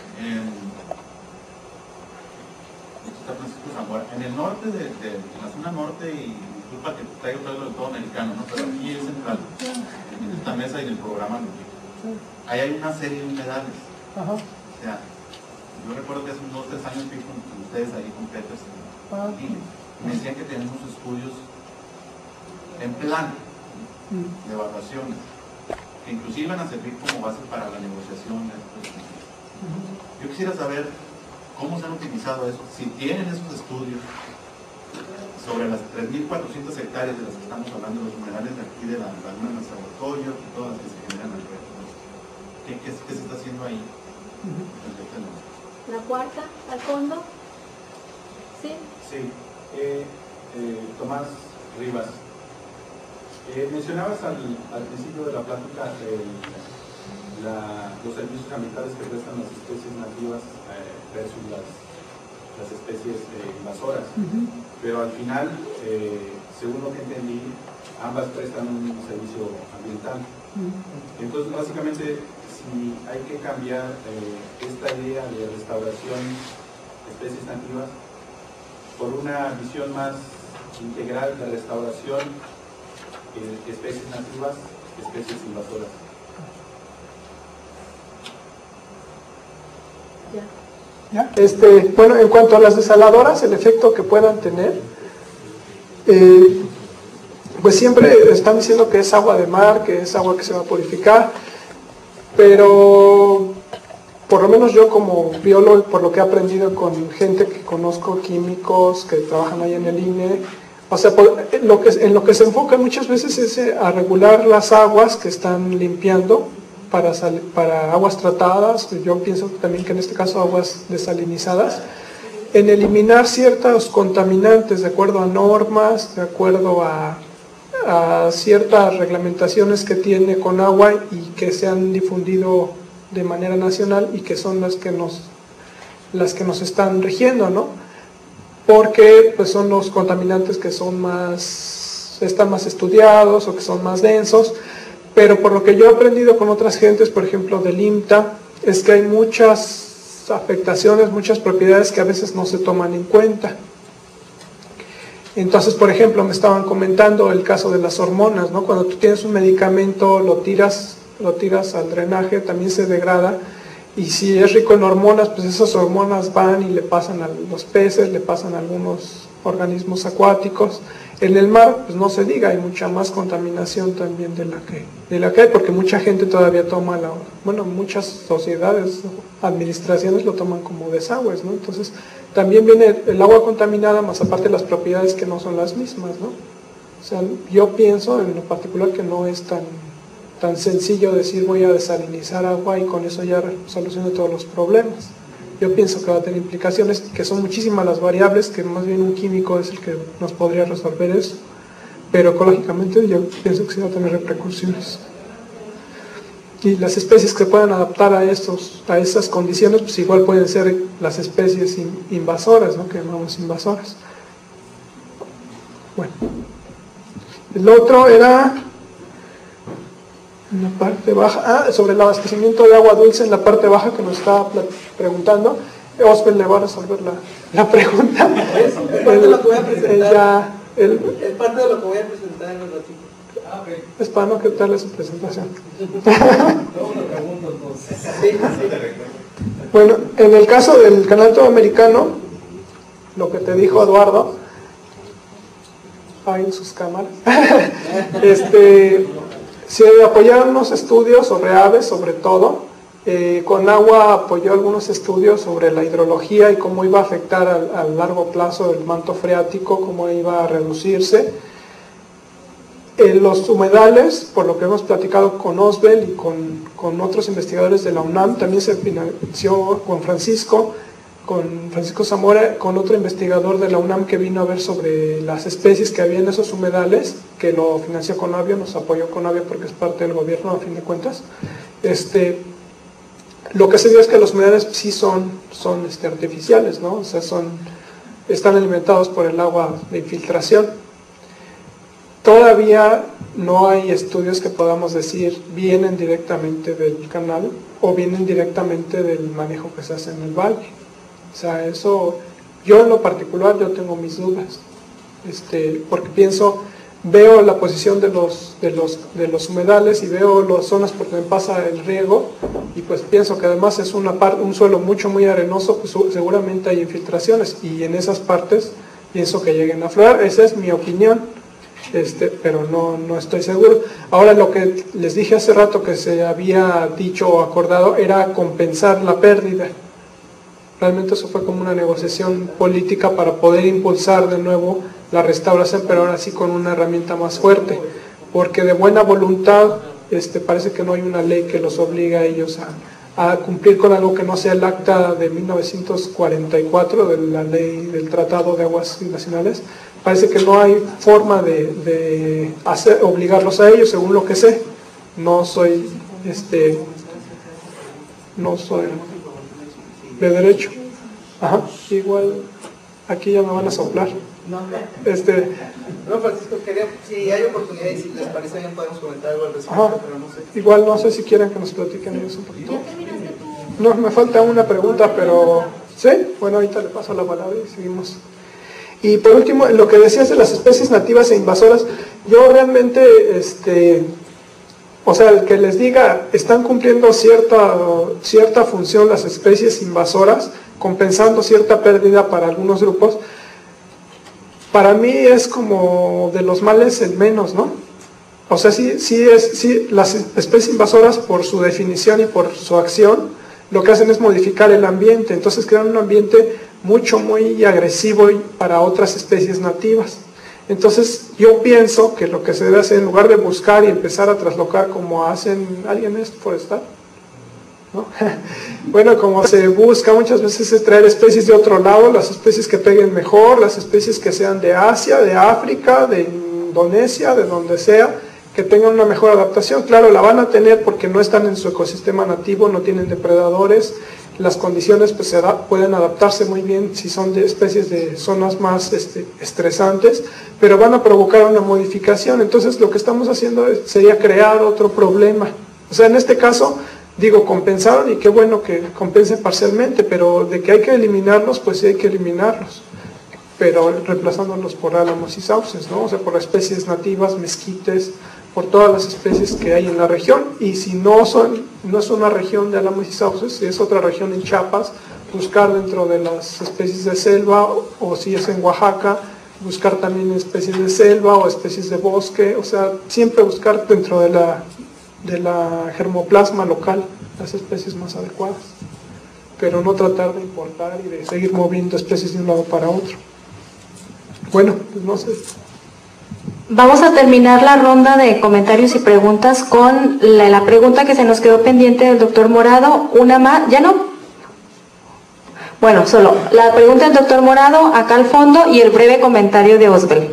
[SPEAKER 5] Está Francisco Zamora. En el norte, en la zona norte, y disculpa que traigo todo el todo americano, ¿no? Pero aquí es central, en esta mesa y en el programa, ahí hay una serie de humedales. O sea, yo recuerdo que hace unos 2 o 3 años fui con ustedes ahí con Peters y me decían que tenemos estudios en plan de evaluaciones que inclusive van a servir como base para la negociación de estos. Yo quisiera saber cómo se han utilizado eso, si tienen esos estudios sobre las 3.400 hectáreas de las que estamos hablando, los humedales de aquí de la laguna de Nezahualcóyotl y todas las que se generan alrededor. ¿Qué se está haciendo ahí?
[SPEAKER 2] La cuarta, al fondo. Sí.
[SPEAKER 13] Sí. Tomás Rivas. Mencionabas al principio de la plática los servicios ambientales que prestan las especies nativas versus las especies invasoras. Pero al final, según lo que entendí, ambas prestan un servicio ambiental. Entonces, básicamente, si hay que cambiar esta idea de restauración de especies nativas por una visión más integral de restauración de especies nativas, especies invasoras.
[SPEAKER 12] ¿Ya? Bueno, en cuanto a las desaladoras, el efecto que puedan tener, pues siempre están diciendo que es agua de mar, que es agua que se va a purificar, pero por lo menos yo como biólogo, por lo que he aprendido con gente que conozco, químicos que trabajan ahí en el INE, o sea, en lo que se enfoca muchas veces es a regular las aguas que están limpiando para aguas tratadas, yo pienso también que en este caso aguas desalinizadas, en eliminar ciertos contaminantes de acuerdo a normas, de acuerdo a ciertas reglamentaciones que tiene con agua y que se han difundido de manera nacional y que son las que nos están rigiendo, ¿no? Porque pues son los contaminantes que están más estudiados o que son más densos, pero por lo que yo he aprendido con otras gentes, por ejemplo del IMTA, es que hay muchas afectaciones, muchas propiedades que a veces no se toman en cuenta. Entonces, por ejemplo, me estaban comentando el caso de las hormonas, ¿no? Cuando tú tienes un medicamento, lo tiras al drenaje, también se degrada, y si es rico en hormonas, pues esas hormonas van y le pasan a los peces, le pasan a algunos organismos acuáticos. En el mar, pues no se diga, hay mucha más contaminación también de la que hay, porque mucha gente todavía toma muchas sociedades, administraciones lo toman como desagües, ¿no? Entonces, también viene el agua contaminada, más aparte las propiedades que no son las mismas, ¿no? O sea, yo pienso en lo particular que no es tan sencillo decir voy a desalinizar agua y con eso ya soluciono todos los problemas. Yo pienso que va a tener implicaciones, que son muchísimas las variables, que más bien un químico es el que nos podría resolver eso, pero ecológicamente yo pienso que sí va a tener repercusiones. Y las especies que puedan adaptar a esas condiciones, pues igual pueden ser las especies invasoras, ¿no? Que llamamos invasoras. Bueno, el otro era en la parte baja, sobre el abastecimiento de agua dulce en la parte baja que nos estaba preguntando. Osbel le va a resolver la pregunta.
[SPEAKER 14] Es parte de lo que voy a presentar.
[SPEAKER 12] Es
[SPEAKER 14] parte de lo que voy a presentar en un ratito.
[SPEAKER 12] Es para no quitarle su presentación. Bueno, en el caso del canal Todoamericano, lo que te dijo Eduardo, ahí en sus cámaras, se apoyaron unos estudios sobre aves, sobre todo. Con agua apoyó algunos estudios sobre la hidrología y cómo iba a afectar a largo plazo el manto freático, cómo iba a reducirse. Los humedales, por lo que hemos platicado con Osbel y con otros investigadores de la UNAM, también se financió con Francisco Zamora, con otro investigador de la UNAM que vino a ver sobre las especies que había en esos humedales, que lo financió Conavio, nos apoyó Conavio porque es parte del gobierno a fin de cuentas. Lo que se vio es que los humedales sí son artificiales, ¿no? O sea, están alimentados por el agua de infiltración. Todavía no hay estudios que podamos decir vienen directamente del canal o vienen directamente del manejo que se hace en el valle. O sea, eso, yo en lo particular, yo tengo mis dudas, porque veo la posición de los humedales y veo las zonas por donde pasa el riego y pues pienso que además es un suelo muy arenoso, pues seguramente hay infiltraciones y en esas partes pienso que lleguen a aflorar. Esa es mi opinión. Pero no estoy seguro. Ahora, lo que les dije hace rato que se había dicho o acordado era compensar la pérdida. Realmente eso fue como una negociación política para poder impulsar de nuevo la restauración, pero ahora sí con una herramienta más fuerte, porque de buena voluntad parece que no hay una ley que los obligue a ellos a cumplir con algo que no sea el acta de 1944 de la ley del Tratado de Aguas Nacionales. Parece que no hay forma de obligarlos a ellos, según lo que sé. No soy no soy de derecho. Ajá, igual aquí ya me van a soplar.
[SPEAKER 14] No,
[SPEAKER 12] No,
[SPEAKER 14] Francisco, quería, si hay oportunidad y si les parece bien podemos comentar algo al respecto,
[SPEAKER 12] ajá,
[SPEAKER 14] pero no sé.
[SPEAKER 12] igual no sé si quieren que nos platiquen ellos un poquito. No, me falta una pregunta, pero ¿sí? Bueno, ahorita le paso la palabra y seguimos. Y por último, lo que decías de las especies nativas e invasoras, yo realmente, o sea, el que les diga, están cumpliendo cierta función las especies invasoras, compensando cierta pérdida para algunos grupos, para mí es como de los males el menos, ¿no? O sea, sí, las especies invasoras, por su definición y por su acción, lo que hacen es modificar el ambiente, entonces crean un ambiente muy agresivo para otras especies nativas. Entonces yo pienso que lo que se debe hacer, en lugar de buscar y empezar a traslocar como hacen, ¿alguien es forestal? ¿No? Bueno, como se busca muchas veces es traer especies de otro lado, las especies que peguen mejor, las especies que sean de Asia, de África, de Indonesia, de donde sea, que tengan una mejor adaptación. Claro, la van a tener porque no están en su ecosistema nativo, no tienen depredadores, las condiciones pues pueden adaptarse muy bien si son de especies de zonas más estresantes, pero van a provocar una modificación. Entonces lo que estamos haciendo sería crear otro problema. O sea, en este caso, digo, compensaron y qué bueno que compensen parcialmente, pero de que hay que eliminarlos, pues sí hay que eliminarlos, pero reemplazándolos por álamos y sauces, ¿no? O sea, por especies nativas, mezquites, por todas las especies que hay en la región. Y si no es una región de álamos y sauces, si es otra región en Chiapas, buscar dentro de las especies de selva, o si es en Oaxaca, buscar también especies de selva o especies de bosque, o sea, siempre buscar dentro de la germoplasma local las especies más adecuadas, pero no tratar de importar y de seguir moviendo especies de un lado para otro. Bueno, pues no sé.
[SPEAKER 2] Vamos a terminar la ronda de comentarios y preguntas con la pregunta que se nos quedó pendiente del doctor Morado. Una más, ¿ya no? Bueno, solo la pregunta del doctor Morado acá al fondo y el breve comentario de Osbel.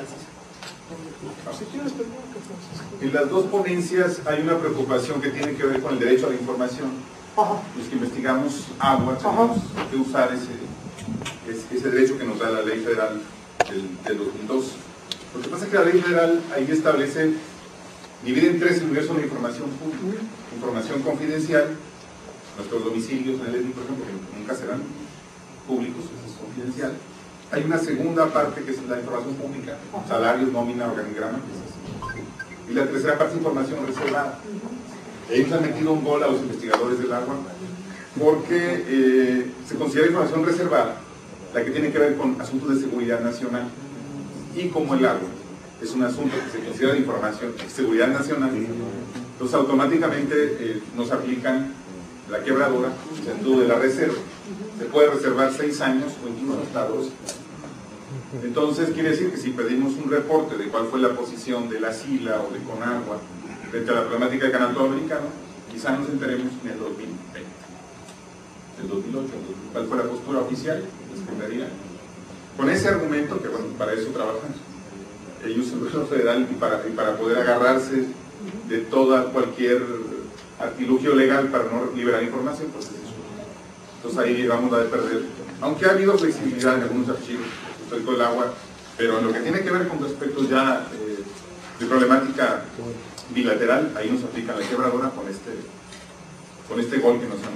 [SPEAKER 5] En las dos ponencias hay una preocupación que tiene que ver con el derecho a la información. Los que investigamos agua tenemos que usar ese derecho que nos da la ley federal del 2002. Lo que pasa es que la ley federal ahí establece, divide en tres el universo de la información pública: información confidencial, nuestros domicilios en el EDI, por ejemplo, que nunca serán públicos, eso es confidencial. Hay una segunda parte que es la información pública, salarios, nómina, organigrama, que es así. Y la tercera parte es información reservada. Ellos han metido un gol a los investigadores del agua porque se considera información reservada la que tiene que ver con asuntos de seguridad nacional. Y como el agua es un asunto que se considera de información de seguridad nacional, entonces automáticamente nos aplican la quebradora, el sentido de la reserva. Se puede reservar 6 años o incluso hasta 2. Entonces quiere decir que si pedimos un reporte de cuál fue la posición de la SILA o de Conagua frente a la problemática del canal americano, quizá nos enteremos en el 2020, el 2008, cuál fue la postura oficial de la Secretaría. Con ese argumento, que bueno, para eso trabajan ellos en el gobierno federal y para poder agarrarse de cualquier artilugio legal para no liberar información, pues es eso. Entonces ahí vamos a perder, aunque ha habido flexibilidad en algunos archivos respecto del agua, pero en lo que tiene que ver con aspectos ya de problemática bilateral, ahí nos aplican la quebradora con este gol que nos han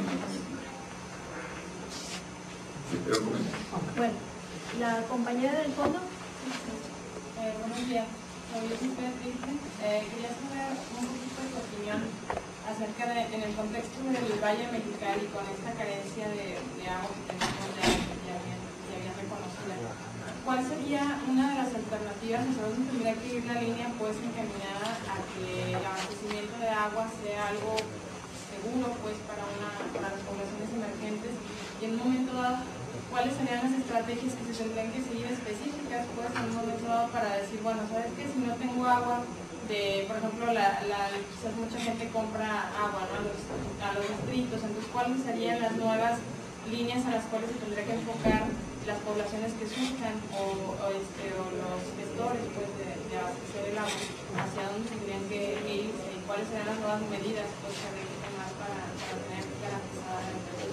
[SPEAKER 4] Bueno, la compañera del fondo, buenos días, soy Beatriz. Quería saber un poquito de tu opinión acerca en el contexto del Valle Mexicali, con esta carencia de agua que tenemos ya bien reconocida. ¿Cuál sería una de las alternativas? Nosotros tendría que ir la línea pues encaminada a que el abastecimiento de agua sea algo seguro pues para las poblaciones emergentes, y en un momento dado, ¿cuáles serían las estrategias que se tendrían que seguir específicas pues en un momento dado para decir, bueno, sabes que si no tengo agua por ejemplo, quizás mucha gente compra agua, ¿no? a los distritos, entonces ¿cuáles serían las nuevas líneas a las cuales se tendría que enfocar las poblaciones que sufran o los gestores pues, de abastecer el agua? ¿Hacia dónde tendrían que ir y cuáles serían las nuevas medidas pues, que requieren más tener garantizada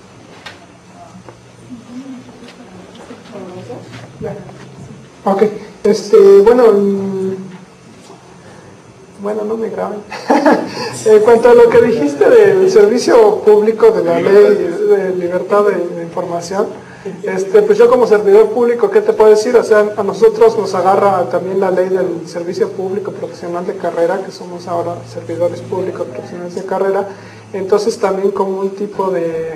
[SPEAKER 4] el
[SPEAKER 12] Ok, bueno, bueno, no me graben. En cuanto a lo que dijiste del servicio público de la ley de libertad de información, pues yo como servidor público, ¿qué te puedo decir? O sea, a nosotros nos agarra también la ley del servicio público profesional de carrera, que somos ahora servidores públicos profesionales de carrera, entonces también como un tipo de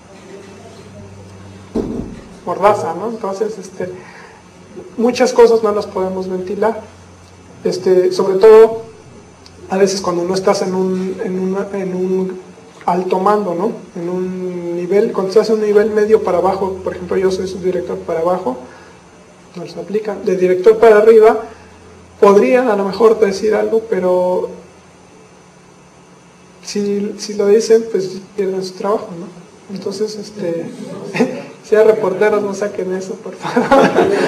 [SPEAKER 12] mordaza, ¿no? Entonces, muchas cosas no las podemos ventilar, sobre todo a veces cuando no estás en un alto mando, ¿no? En un nivel, cuando estás en un nivel medio para abajo, por ejemplo yo soy subdirector para abajo, no se aplica, de director para arriba, podrían a lo mejor decir algo, pero si lo dicen, pues pierden su trabajo, ¿no? Entonces, si hay reporteros, no saquen eso, por favor.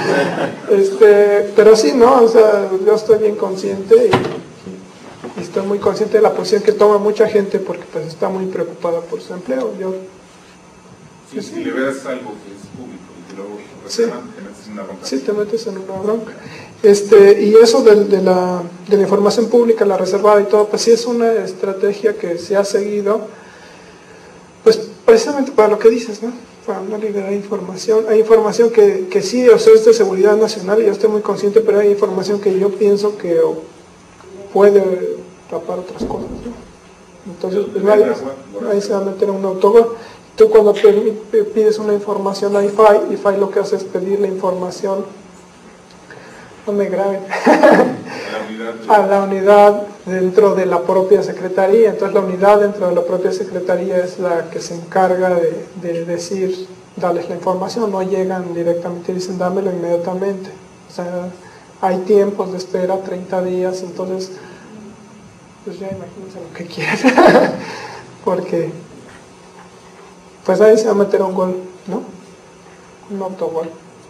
[SPEAKER 12] Pero sí, ¿no? O sea, yo estoy bien consciente y estoy muy consciente de la posición que toma mucha gente porque pues está muy preocupada por su empleo.
[SPEAKER 5] Si le ves algo que es público y que luego te metes en una bronca.
[SPEAKER 12] Sí, te metes en una bronca. Y eso de la información pública, la reservada y todo, pues sí es una estrategia que se ha seguido, pues precisamente para lo que dices, ¿no? Para no liberar información. Hay información que sí, o sea, es de seguridad nacional y yo estoy muy consciente, pero hay información que yo pienso que puede tapar otras cosas, ¿no? Entonces, pues nadie se va a meter en un autogol. Tú cuando pides una información a IFAI lo que hace es pedir la información, no me graben, a la unidad dentro de la propia secretaría. Entonces la unidad dentro de la propia secretaría es la que se encarga de decir, darles la información, no llegan directamente y dicen dámelo inmediatamente. O sea, hay tiempos de espera, 30 días, entonces pues ya imagínense lo que quieran, porque pues ahí se va a meter un gol, ¿no? Un autogol.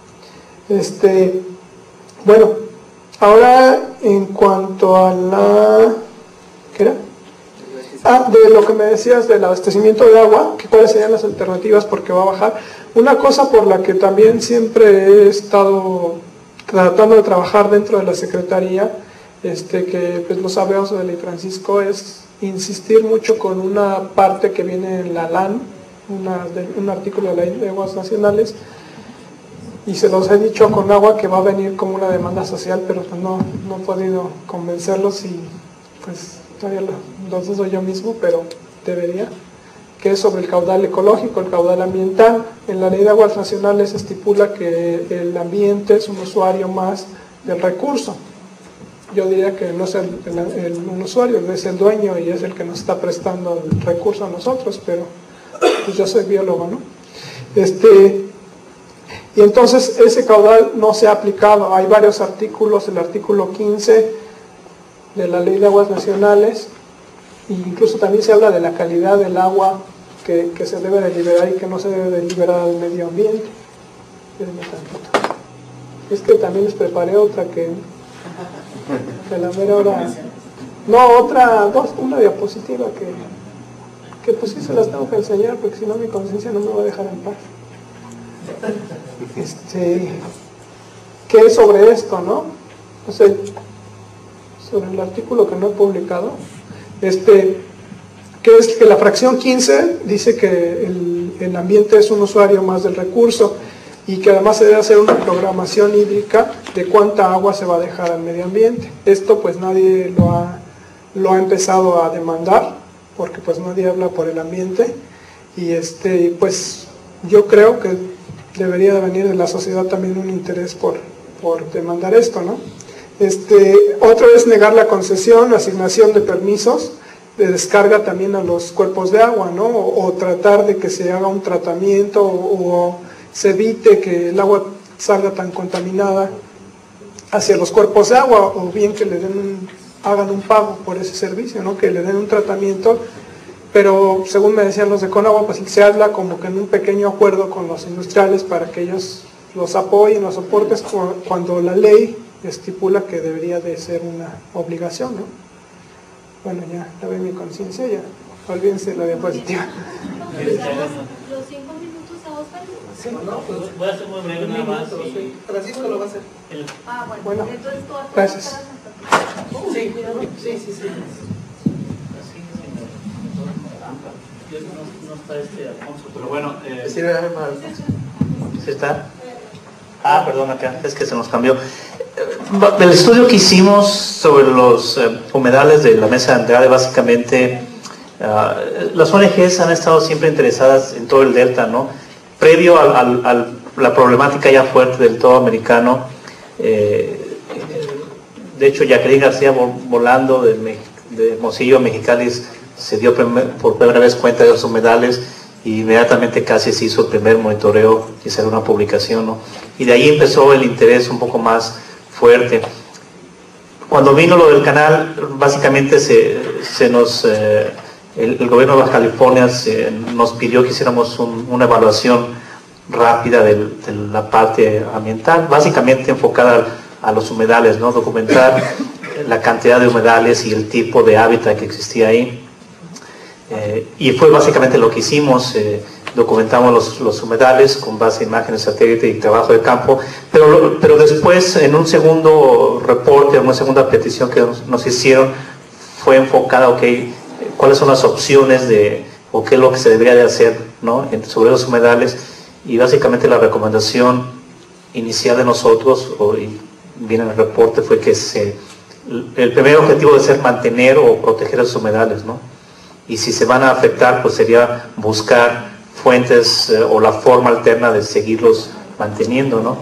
[SPEAKER 12] Bueno, ahora en cuanto a la... ¿qué era? De lo que me decías del abastecimiento de agua, que cuáles serían las alternativas porque va a bajar. Una cosa por la que también siempre he estado tratando de trabajar dentro de la Secretaría, que pues lo sabemos de Ley Francisco, es insistir mucho con una parte que viene en la LAN, un artículo de la Ley de Aguas Nacionales, y se los he dicho con agua que va a venir como una demanda social, pero pues no he podido convencerlos y pues todavía lo dudo yo mismo, pero debería, que es sobre el caudal ecológico, el caudal ambiental. En la Ley de Aguas Nacionales se estipula que el ambiente es un usuario más del recurso. Yo diría que no es un usuario, es el dueño y es el que nos está prestando el recurso a nosotros, pero pues yo soy biólogo, ¿no? Y entonces ese caudal no se ha aplicado. Hay varios artículos, el artículo 15 de la Ley de Aguas Nacionales, e incluso también se habla de la calidad del agua que se debe de liberar y que no se debe de liberar al medio ambiente. Es que también les preparé otra que la mera hora... No, una diapositiva que pues sí se las tengo que enseñar porque si no mi conciencia no me va a dejar en paz. ¿Qué es sobre esto, no? O sea, sobre el artículo que no he publicado, que es que la fracción 15 dice que el ambiente es un usuario más del recurso y que además se debe hacer una programación hídrica de cuánta agua se va a dejar al medio ambiente. Esto pues nadie lo ha empezado a demandar porque pues nadie habla por el ambiente y pues yo creo que debería de venir de la sociedad también un interés por demandar esto, ¿no? Otro es negar la concesión, asignación de permisos de descarga también a los cuerpos de agua, ¿no? O tratar de que se haga un tratamiento o se evite que el agua salga tan contaminada hacia los cuerpos de agua, o bien que hagan un pago por ese servicio, ¿no? Que le den un tratamiento. Pero según me decían los de Conagua, pues se habla como que en un pequeño acuerdo con los industriales para que ellos los apoyen, los soportes, cuando la ley estipula que debería de ser una obligación, ¿no? Bueno, ya ve mi conciencia, ya Olvídense la diapositiva.
[SPEAKER 15] Los 5 minutos a Oscar.
[SPEAKER 7] Sí, no, pues,
[SPEAKER 16] voy a hacer muy breve nada más.
[SPEAKER 7] Francisco lo va a hacer.
[SPEAKER 15] Bueno, entonces tú
[SPEAKER 12] gracias.
[SPEAKER 7] Sí, sí.
[SPEAKER 16] No está Alfonso, pero bueno. ¿Sí está? Perdón, acá, es que se nos cambió. El estudio que hicimos sobre los humedales de la mesa de Andrade, básicamente, las ONGs han estado siempre interesadas en todo el delta, ¿no? Previo a la problemática ya fuerte del todo americano, de hecho, Jacqueline García Volando de Hermosillo, Mexicali, se dio por primera vez cuenta de los humedales y inmediatamente casi se hizo el primer monitoreo y salió una publicación, ¿no? Y de ahí empezó el interés un poco más fuerte. Cuando vino lo del canal, básicamente el gobierno de Baja California nos pidió que hiciéramos una evaluación rápida de la parte ambiental, básicamente enfocada a los humedales, ¿no? Documentar la cantidad de humedales y el tipo de hábitat que existía ahí. Y fue básicamente lo que hicimos. Documentamos los humedales con base en imágenes satélite y trabajo de campo, pero después, en un segundo reporte, en una segunda petición que nos hicieron, fue enfocada, cuáles son las opciones o qué es lo que se debería de hacer, ¿no? Sobre los humedales, y básicamente la recomendación inicial de nosotros, y viene en el reporte, fue que el primer objetivo debe ser mantener o proteger esos humedales, ¿no? Y si se van a afectar, pues sería buscar fuentes o la forma alterna de seguirlos manteniendo, ¿no?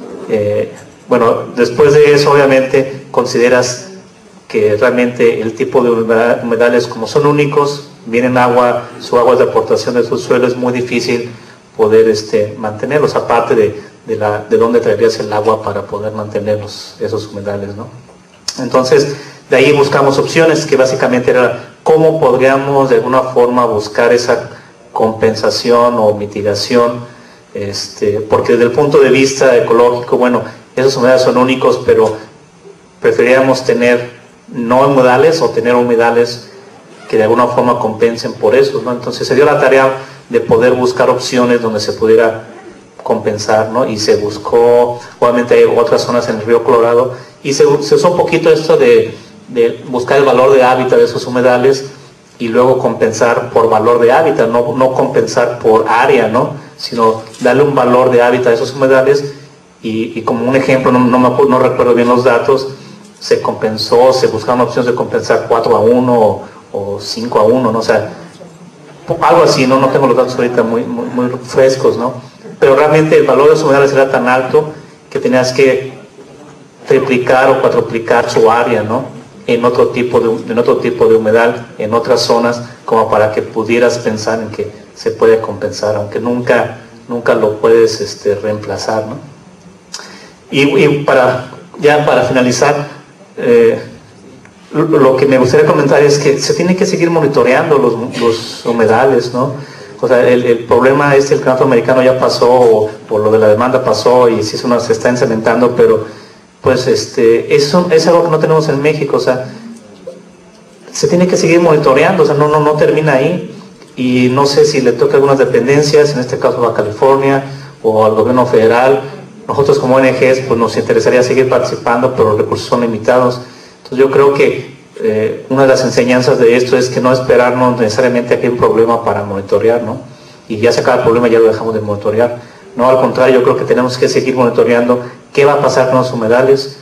[SPEAKER 16] Bueno, después de eso, obviamente, consideras que realmente el tipo de humedales, como son únicos, vienen su agua de aportación de su suelo, es muy difícil poder mantenerlos, aparte de dónde traerías el agua para poder mantenerlos, esos humedales, ¿no? Entonces, de ahí buscamos opciones, que básicamente era cómo podríamos de alguna forma buscar esa compensación o mitigación, porque desde el punto de vista ecológico, bueno, esos humedales son únicos, pero preferiríamos tener no humedales o tener humedales que de alguna forma compensen por eso, ¿no? Entonces se dio la tarea de poder buscar opciones donde se pudiera compensar, ¿no? Y se buscó, obviamente hay otras zonas en el río Colorado, y se usó un poquito esto de buscar el valor de hábitat de esos humedales y luego compensar por valor de hábitat, no compensar por área, ¿no? Sino darle un valor de hábitat a esos humedales, y como un ejemplo, no recuerdo bien los datos, se buscaron opciones de compensar 4-1 o 5-1, ¿no? O sea, algo así, no tengo los datos ahorita muy frescos, ¿no? Pero realmente el valor de los humedales era tan alto que tenías que triplicar o cuatriplicar su área, ¿no? En otro tipo de humedal, en otras zonas, como para que pudieras pensar en que se puede compensar, aunque nunca lo puedes reemplazar, ¿no? Y para finalizar, lo que me gustaría comentar es que se tiene que seguir monitoreando los humedales, ¿no? O sea, el problema el canal americano ya pasó, o lo de la demanda pasó, y sí se está encementando, pero pues eso es algo que no tenemos en México. O sea, se tiene que seguir monitoreando, o sea, no termina ahí, y no sé si le toca a algunas dependencias, en este caso a California o al gobierno federal. Nosotros como ONGs pues nos interesaría seguir participando, pero los recursos son limitados. Entonces yo creo que una de las enseñanzas de esto es que no esperarnos necesariamente a que hay un problema para monitorear, ¿no? Y ya se acaba el problema, ya lo dejamos de monitorear. No, al contrario, yo creo que tenemos que seguir monitoreando qué va a pasar con los humedales,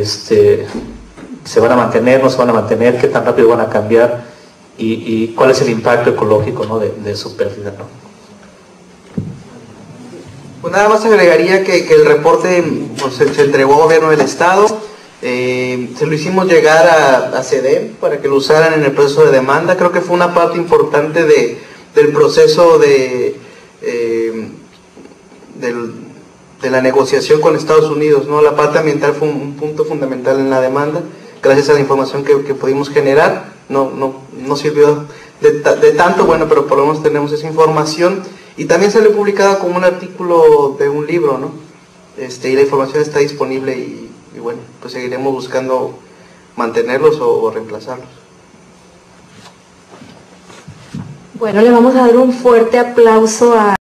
[SPEAKER 16] se van a mantener, no se van a mantener, qué tan rápido van a cambiar, y cuál es el impacto ecológico, ¿no? de su pérdida, ¿no?
[SPEAKER 14] Pues nada más agregaría que el reporte pues, se entregó al gobierno del estado, se lo hicimos llegar a CEDEM para que lo usaran en el proceso de demanda. Creo que fue una parte importante del proceso de la negociación con Estados Unidos, ¿no? La parte ambiental fue un punto fundamental en la demanda. Gracias a la información que pudimos generar, no sirvió de tanto, bueno, pero por lo menos tenemos esa información, y también salió publicada como un artículo de un libro, ¿no? Y la información está disponible, y bueno, pues seguiremos buscando mantenerlos o reemplazarlos.
[SPEAKER 2] Bueno, le vamos a dar un fuerte aplauso a